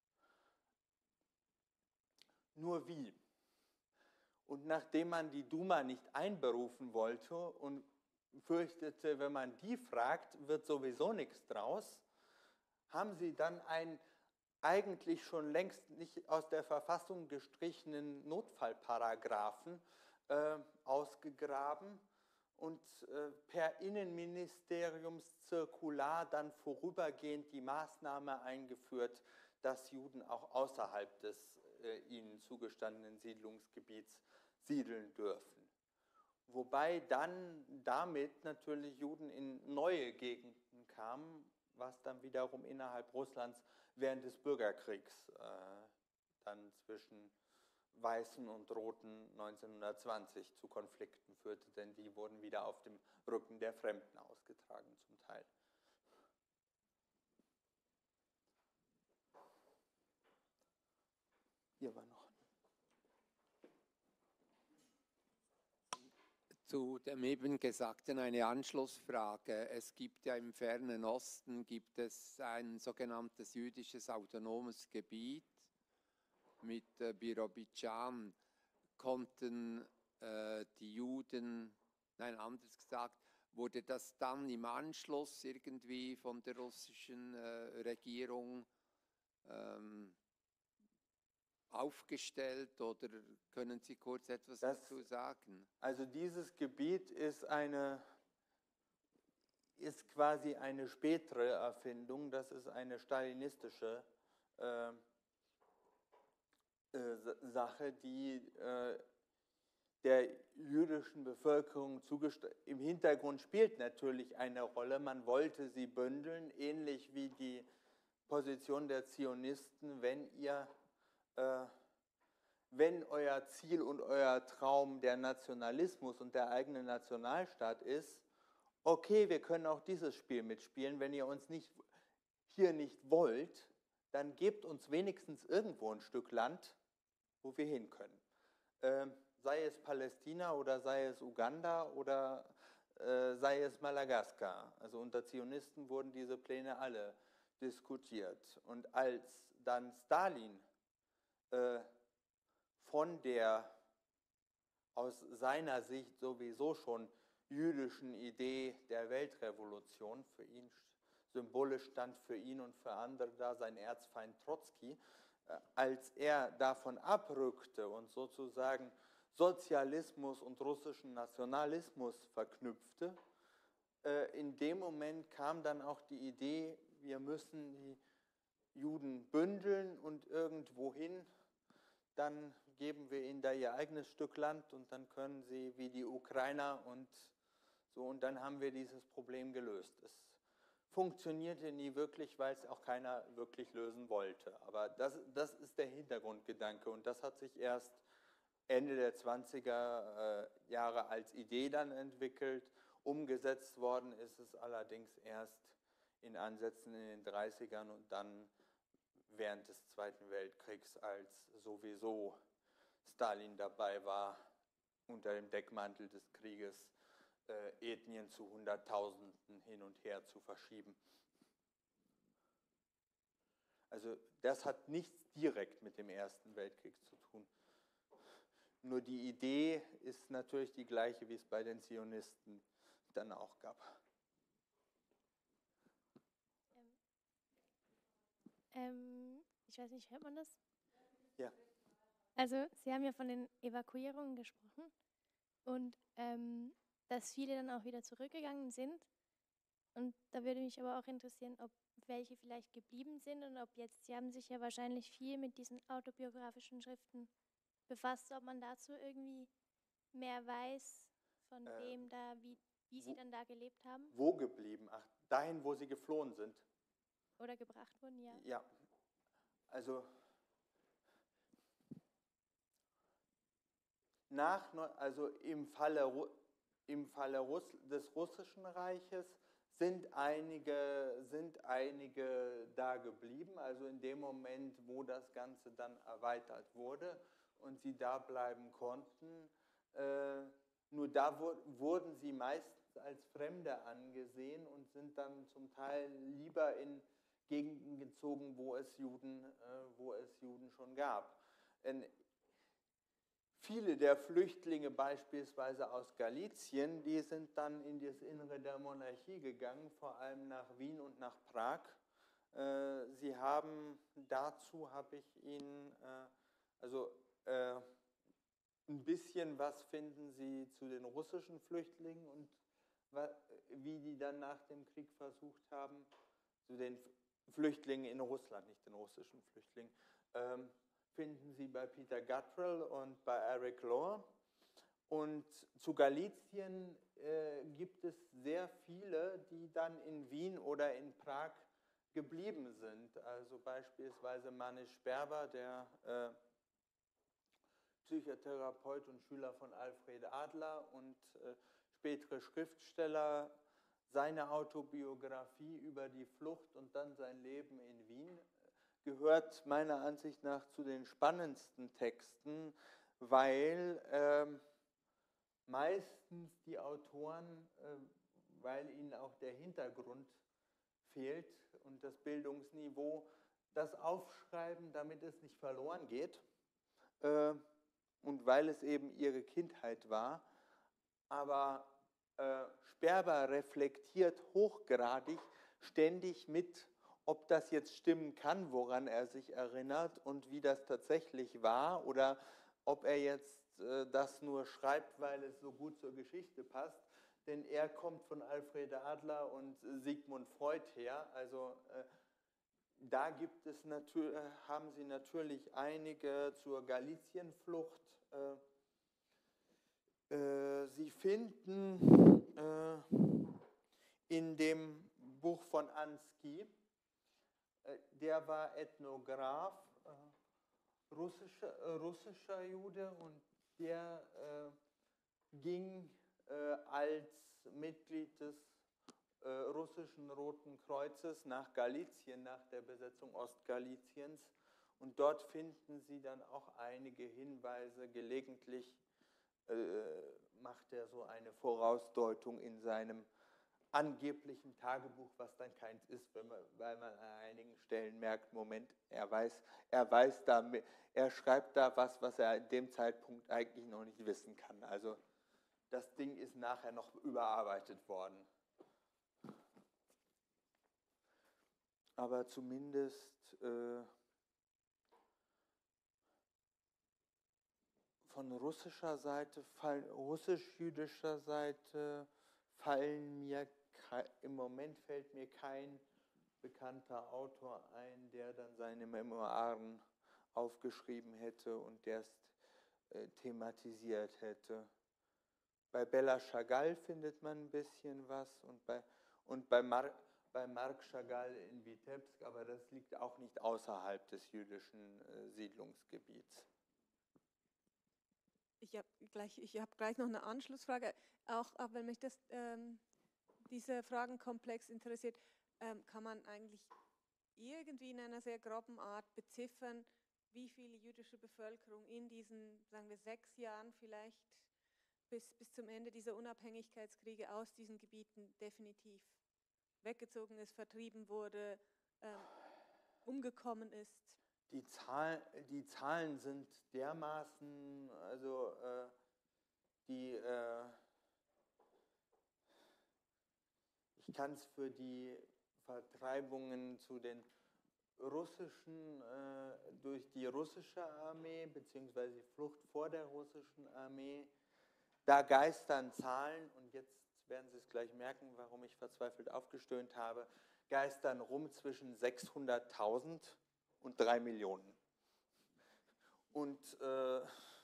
Nur wie? Und nachdem man die Duma nicht einberufen wollte und fürchtete, wenn man die fragt, wird sowieso nichts draus, haben sie dann einen eigentlich schon längst nicht aus der Verfassung gestrichenen Notfallparagraphen äh, ausgegraben und äh, per Innenministeriumszirkular dann vorübergehend die Maßnahme eingeführt, dass Juden auch außerhalb des äh, ihnen zugestandenen Siedlungsgebiets siedeln dürfen. Wobei dann damit natürlich Juden in neue Gegenden kamen, was dann wiederum innerhalb Russlands während des Bürgerkriegs äh, dann zwischen Weißen und Roten neunzehnhundertzwanzig zu Konflikten führte, denn die wurden wieder auf dem Rücken der Fremden ausgetragen zum Teil. Hier war noch. Zu dem eben Gesagten eine Anschlussfrage. Es gibt ja im Fernen Osten gibt es ein sogenanntes jüdisches autonomes Gebiet mit äh, Birobidschan. Konnten äh, die Juden, nein, anders gesagt, wurde das dann im Anschluss irgendwie von der russischen äh, Regierung ähm, aufgestellt oder können Sie kurz etwas das, dazu sagen? Also dieses Gebiet ist eine ist quasi eine spätere Erfindung, das ist eine stalinistische äh, äh, Sache, die äh, der jüdischen Bevölkerung zugestellt. Im Hintergrund spielt natürlich eine Rolle, man wollte sie bündeln, ähnlich wie die Position der Zionisten, wenn ihr äh, wenn euer Ziel und euer Traum der Nationalismus und der eigene Nationalstaat ist, okay, wir können auch dieses Spiel mitspielen, wenn ihr uns nicht, hier nicht wollt, dann gebt uns wenigstens irgendwo ein Stück Land, wo wir hin können. Ähm, sei es Palästina oder sei es Uganda oder äh, sei es Madagaskar. Also unter Zionisten wurden diese Pläne alle diskutiert. Und als dann Stalin äh, von der aus seiner Sicht sowieso schon jüdischen Idee der Weltrevolution, für ihn symbolisch stand für ihn und für andere da sein Erzfeind Trotzki, als er davon abrückte und sozusagen Sozialismus und russischen Nationalismus verknüpfte, in dem Moment kam dann auch die Idee, wir müssen die Juden bündeln und irgendwohin, dann geben wir ihnen da ihr eigenes Stück Land und dann können sie wie die Ukrainer und so, und dann haben wir dieses Problem gelöst. Es funktionierte nie wirklich, weil es auch keiner wirklich lösen wollte. Aber das, das ist der Hintergrundgedanke und das hat sich erst Ende der zwanziger äh, Jahre als Idee dann entwickelt. Umgesetzt worden ist es allerdings erst in Ansätzen in den dreißigern und dann während des Zweiten Weltkriegs, als sowieso Stalin dabei war, unter dem Deckmantel des Krieges äh, Ethnien zu Hunderttausenden hin und her zu verschieben. Also das hat nichts direkt mit dem Ersten Weltkrieg zu tun. Nur die Idee ist natürlich die gleiche, wie es bei den Zionisten dann auch gab. Ähm, ähm, ich weiß nicht, hört man das? Ja. Also Sie haben ja von den Evakuierungen gesprochen und ähm, dass viele dann auch wieder zurückgegangen sind. Und da würde mich aber auch interessieren, ob welche vielleicht geblieben sind und ob jetzt, Sie haben sich ja wahrscheinlich viel mit diesen autobiografischen Schriften befasst, ob man dazu irgendwie mehr weiß von äh, dem da, wie, wie Sie wo, dann da gelebt haben. Wo geblieben? Ach, dahin, wo Sie geflohen sind. Oder gebracht wurden, ja. Ja, also nach, also im Falle, im Falle Russ, des Russischen Reiches sind einige, sind einige da geblieben, also in dem Moment, wo das Ganze dann erweitert wurde und sie da bleiben konnten. Äh, nur da wo, wurden sie meistens als Fremde angesehen und sind dann zum Teil lieber in Gegenden gezogen, wo es Juden, äh, wo es Juden schon gab. In, Viele der Flüchtlinge beispielsweise aus Galizien, die sind dann in das Innere der Monarchie gegangen, vor allem nach Wien und nach Prag. Sie haben, dazu habe ich Ihnen, also ein bisschen was finden Sie zu den russischen Flüchtlingen und wie die dann nach dem Krieg versucht haben, zu den Flüchtlingen in Russland, nicht den russischen Flüchtlingen, finden Sie bei Peter Guttrell und bei Eric Lohr. Und zu Galizien äh, gibt es sehr viele, die dann in Wien oder in Prag geblieben sind. Also beispielsweise Manisch Berber, der äh, Psychotherapeut und Schüler von Alfred Adler und äh, spätere Schriftsteller, seine Autobiografie über die Flucht und dann sein Leben in Wien gehört meiner Ansicht nach zu den spannendsten Texten, weil äh, meistens die Autoren, äh, weil ihnen auch der Hintergrund fehlt und das Bildungsniveau, das aufschreiben, damit es nicht verloren geht äh, und weil es eben ihre Kindheit war. Aber äh, Sperber reflektiert hochgradig ständig mit, ob das jetzt stimmen kann, woran er sich erinnert und wie das tatsächlich war oder ob er jetzt äh, das nur schreibt, weil es so gut zur Geschichte passt. Denn er kommt von Alfred Adler und Sigmund Freud her. Also äh, da gibt es natür- haben Sie natürlich einige zur Galicienflucht. Äh, äh, Sie finden äh, in dem Buch von Ansky, der war Ethnograph, äh, russischer, äh, russischer Jude und der äh, ging äh, als Mitglied des äh, russischen Roten Kreuzes nach Galizien, nach der Besetzung Ostgaliziens. Und dort finden Sie dann auch einige Hinweise. Gelegentlich äh, macht macht er so eine Vorausdeutung in seinem angeblichen Tagebuch, was dann keins ist, wenn man, weil man an einigen Stellen merkt, Moment, er weiß, er weiß da, er schreibt da was, was er in dem Zeitpunkt eigentlich noch nicht wissen kann. Also das Ding ist nachher noch überarbeitet worden. Aber zumindest äh, von russischer Seite, russisch-jüdischer Seite fallen mir, im Moment fällt mir kein bekannter Autor ein, der dann seine Memoiren aufgeschrieben hätte und erst äh, thematisiert hätte. Bei Bella Chagall findet man ein bisschen was und bei, und bei, Mar, bei Marc Chagall in Vitebsk, aber das liegt auch nicht außerhalb des jüdischen äh, Siedlungsgebiets. Ich habe gleich, ich hab gleich noch eine Anschlussfrage, auch, auch wenn mich das, ähm, dieser Fragenkomplex interessiert. Ähm, kann man eigentlich irgendwie in einer sehr groben Art beziffern, wie viel jüdische Bevölkerung in diesen, sagen wir, sechs Jahren vielleicht bis, bis zum Ende dieser Unabhängigkeitskriege aus diesen Gebieten definitiv weggezogen ist, vertrieben wurde, ähm, umgekommen ist? Die, Zahl, die Zahlen sind dermaßen, also äh, die, äh, ich kann es für die Vertreibungen zu den russischen, äh, durch die russische Armee, beziehungsweise die Flucht vor der russischen Armee, da geistern Zahlen, und jetzt werden Sie es gleich merken, warum ich verzweifelt aufgestöhnt habe, geistern rum zwischen sechshunderttausend und drei Millionen. Und äh,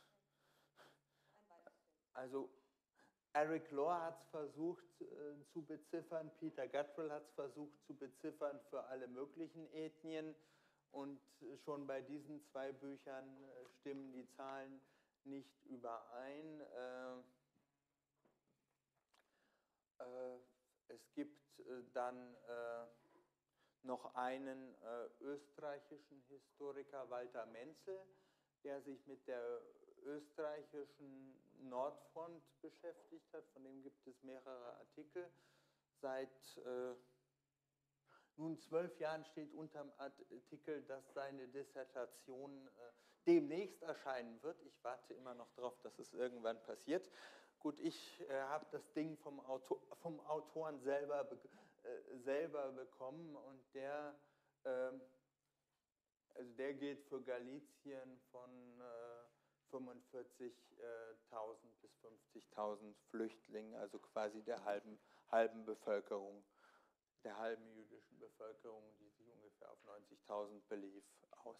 also Eric Lohr hat es versucht äh, zu beziffern, Peter Gatrell hat es versucht zu beziffern für alle möglichen Ethnien, und schon bei diesen zwei Büchern äh, stimmen die Zahlen nicht überein. Äh, äh, es gibt äh, dann äh, noch einen äh, österreichischen Historiker, Walter Menzel, der sich mit der österreichischen Nordfront beschäftigt hat. Von dem gibt es mehrere Artikel. Seit äh, nun zwölf Jahren steht unterm Artikel, dass seine Dissertation äh, demnächst erscheinen wird. Ich warte immer noch darauf, dass es irgendwann passiert. Gut, ich äh, habe das Ding vom, Autor, vom Autoren selber bekommen. selber bekommen, und der, äh, also der geht für Galizien von äh, fünfundvierzigtausend bis fünfzigtausend Flüchtlingen, also quasi der halben, halben Bevölkerung, der halben jüdischen Bevölkerung, die sich ungefähr auf neunzigtausend belief, aus.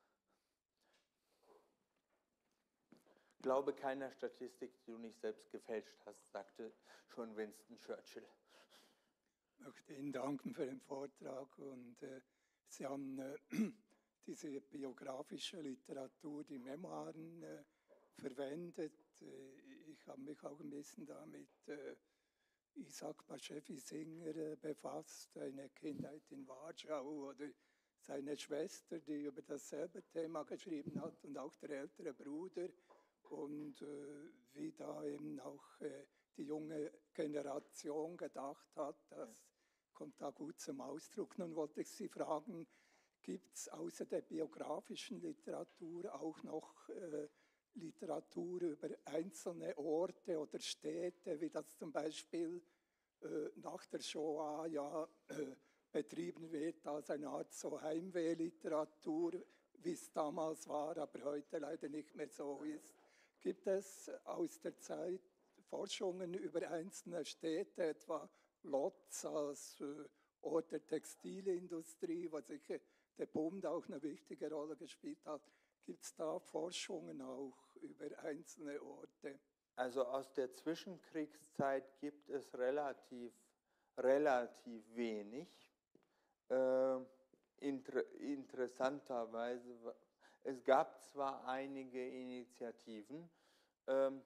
Ich glaube keiner Statistik, die du nicht selbst gefälscht hast, sagte schon Winston Churchill. Ich möchte Ihnen danken für den Vortrag, und äh, Sie haben äh, diese biografische Literatur, die Memoiren äh, verwendet. Äh, ich habe mich auch ein bisschen damit äh, Isaac Bashevis-Singer äh, befasst, eine Kindheit in Warschau, oder seine Schwester, die über dasselbe Thema geschrieben hat, und auch der ältere Bruder, und äh, wie da eben auch äh, die junge Generation gedacht hat, das kommt da gut zum Ausdruck. Nun wollte ich Sie fragen, gibt es außer der biografischen Literatur auch noch äh, Literatur über einzelne Orte oder Städte, wie das zum Beispiel äh, nach der Shoah ja äh, betrieben wird, als eine Art so Heimwehliteratur, wie es damals war, aber heute leider nicht mehr so ist. Gibt es aus der Zeit Forschungen über einzelne Städte, etwa Lodz als äh, Ort der Textilindustrie, wo sicher der Bund auch eine wichtige Rolle gespielt hat? Gibt es da Forschungen auch über einzelne Orte? Also aus der Zwischenkriegszeit gibt es relativ, relativ wenig. Äh, inter, interessanterweise, es gab zwar einige Initiativen, ähm,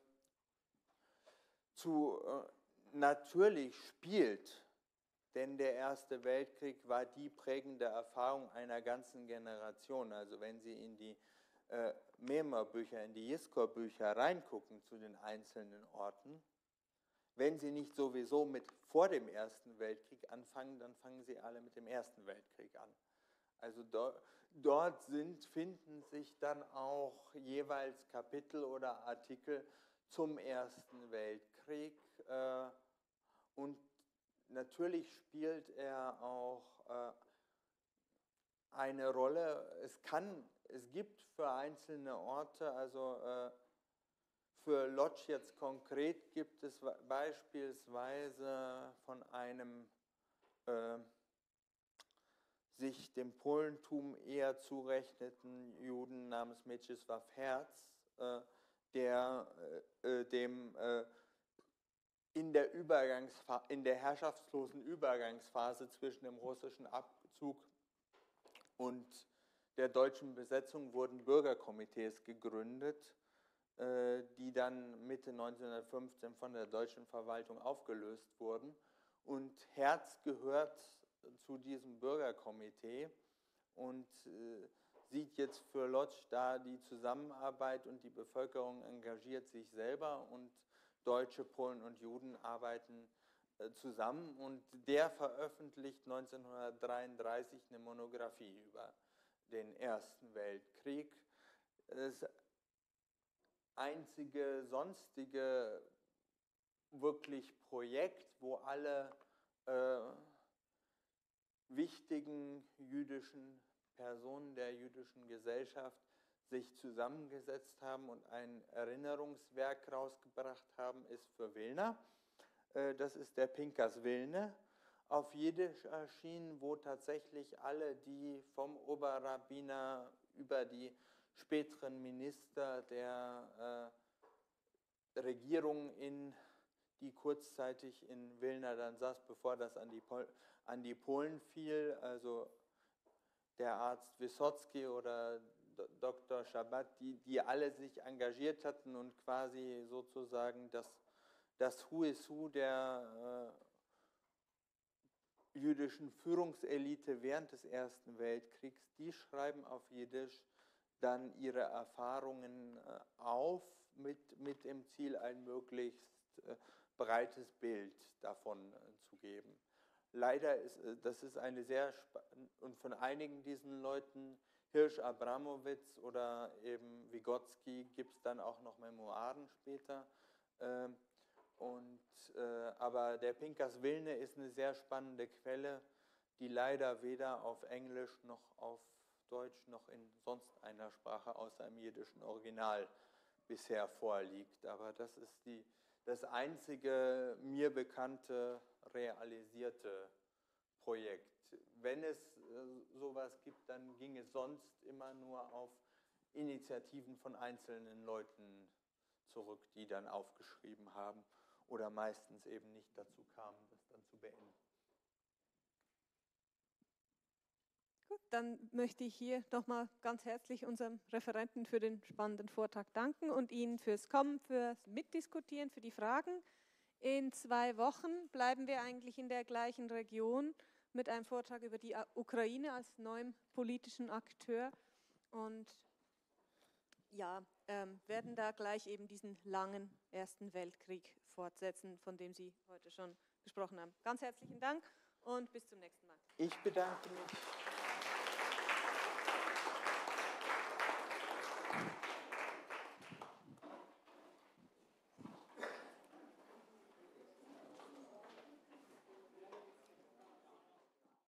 zu, äh, natürlich spielt, denn der Erste Weltkrieg war die prägende Erfahrung einer ganzen Generation. Also wenn Sie in die äh, Memor-Bücher, in die Jiskor-Bücher reingucken zu den einzelnen Orten, wenn sie nicht sowieso mit vor dem Ersten Weltkrieg anfangen, dann fangen sie alle mit dem Ersten Weltkrieg an. Also do, dort sind, finden sich dann auch jeweils Kapitel oder Artikel zum Ersten Weltkrieg. Äh, und natürlich spielt er auch äh, eine Rolle. Es kann, es gibt für einzelne Orte, also äh, für Lodz jetzt konkret gibt es beispielsweise von einem äh, sich dem Polentum eher zurechneten Juden namens Mieczysław Herz, äh, der äh, dem äh, in der, Übergangsfa- in der herrschaftslosen Übergangsphase zwischen dem russischen Abzug und der deutschen Besetzung wurden Bürgerkomitees gegründet, äh, die dann Mitte neunzehnhundertfünfzehn von der deutschen Verwaltung aufgelöst wurden. Und Herz gehört zu diesem Bürgerkomitee und äh, sieht jetzt für Lodz da die Zusammenarbeit und die Bevölkerung engagiert sich selber und Deutsche, Polen und Juden arbeiten äh, zusammen und der veröffentlicht neunzehnhundertdreiunddreißig eine Monographie über den Ersten Weltkrieg. Das einzige sonstige wirklich Projekt, wo alle äh, wichtigen jüdischen Personen der jüdischen Gesellschaft sich zusammengesetzt haben und ein Erinnerungswerk rausgebracht haben, ist für Wilna. Das ist der Pinkas Wilne, auf Jiddisch erschienen, wo tatsächlich alle, die vom Oberrabbiner über die späteren Minister der äh, Regierung, in, die kurzzeitig in Wilna dann saß, bevor das an die, Pol- an die Polen fiel, also der Arzt Wysocki oder Doktor Shabbat, die, die alle sich engagiert hatten und quasi sozusagen das, das Who is Who der äh, jüdischen Führungselite während des Ersten Weltkriegs, die schreiben auf Jiddisch dann ihre Erfahrungen äh, auf mit, mit dem Ziel, ein möglichst äh, breites Bild davon äh, zu geben. Leider ist das ist eine sehr, und von einigen diesen Leuten, Hirsch, Abramowitz oder eben Vygotsky, gibt es dann auch noch Memoiren später. Ähm, und, äh, aber der Pinkas Wilne ist eine sehr spannende Quelle, die leider weder auf Englisch noch auf Deutsch noch in sonst einer Sprache außer im jiddischen Original bisher vorliegt. Aber das ist die, das einzige mir bekannte realisierte Projekt. Wenn es äh, sowas gibt, dann ging es sonst immer nur auf Initiativen von einzelnen Leuten zurück, die dann aufgeschrieben haben oder meistens eben nicht dazu kamen, das dann zu beenden. Gut, dann möchte ich hier nochmal ganz herzlich unserem Referenten für den spannenden Vortrag danken und Ihnen fürs Kommen, fürs Mitdiskutieren, für die Fragen. In zwei Wochen bleiben wir eigentlich in der gleichen Region mit einem Vortrag über die Ukraine als neuem politischen Akteur und ja, ähm, werden da gleich eben diesen langen Ersten Weltkrieg fortsetzen, von dem Sie heute schon gesprochen haben. Ganz herzlichen Dank und bis zum nächsten Mal. Ich bedanke mich.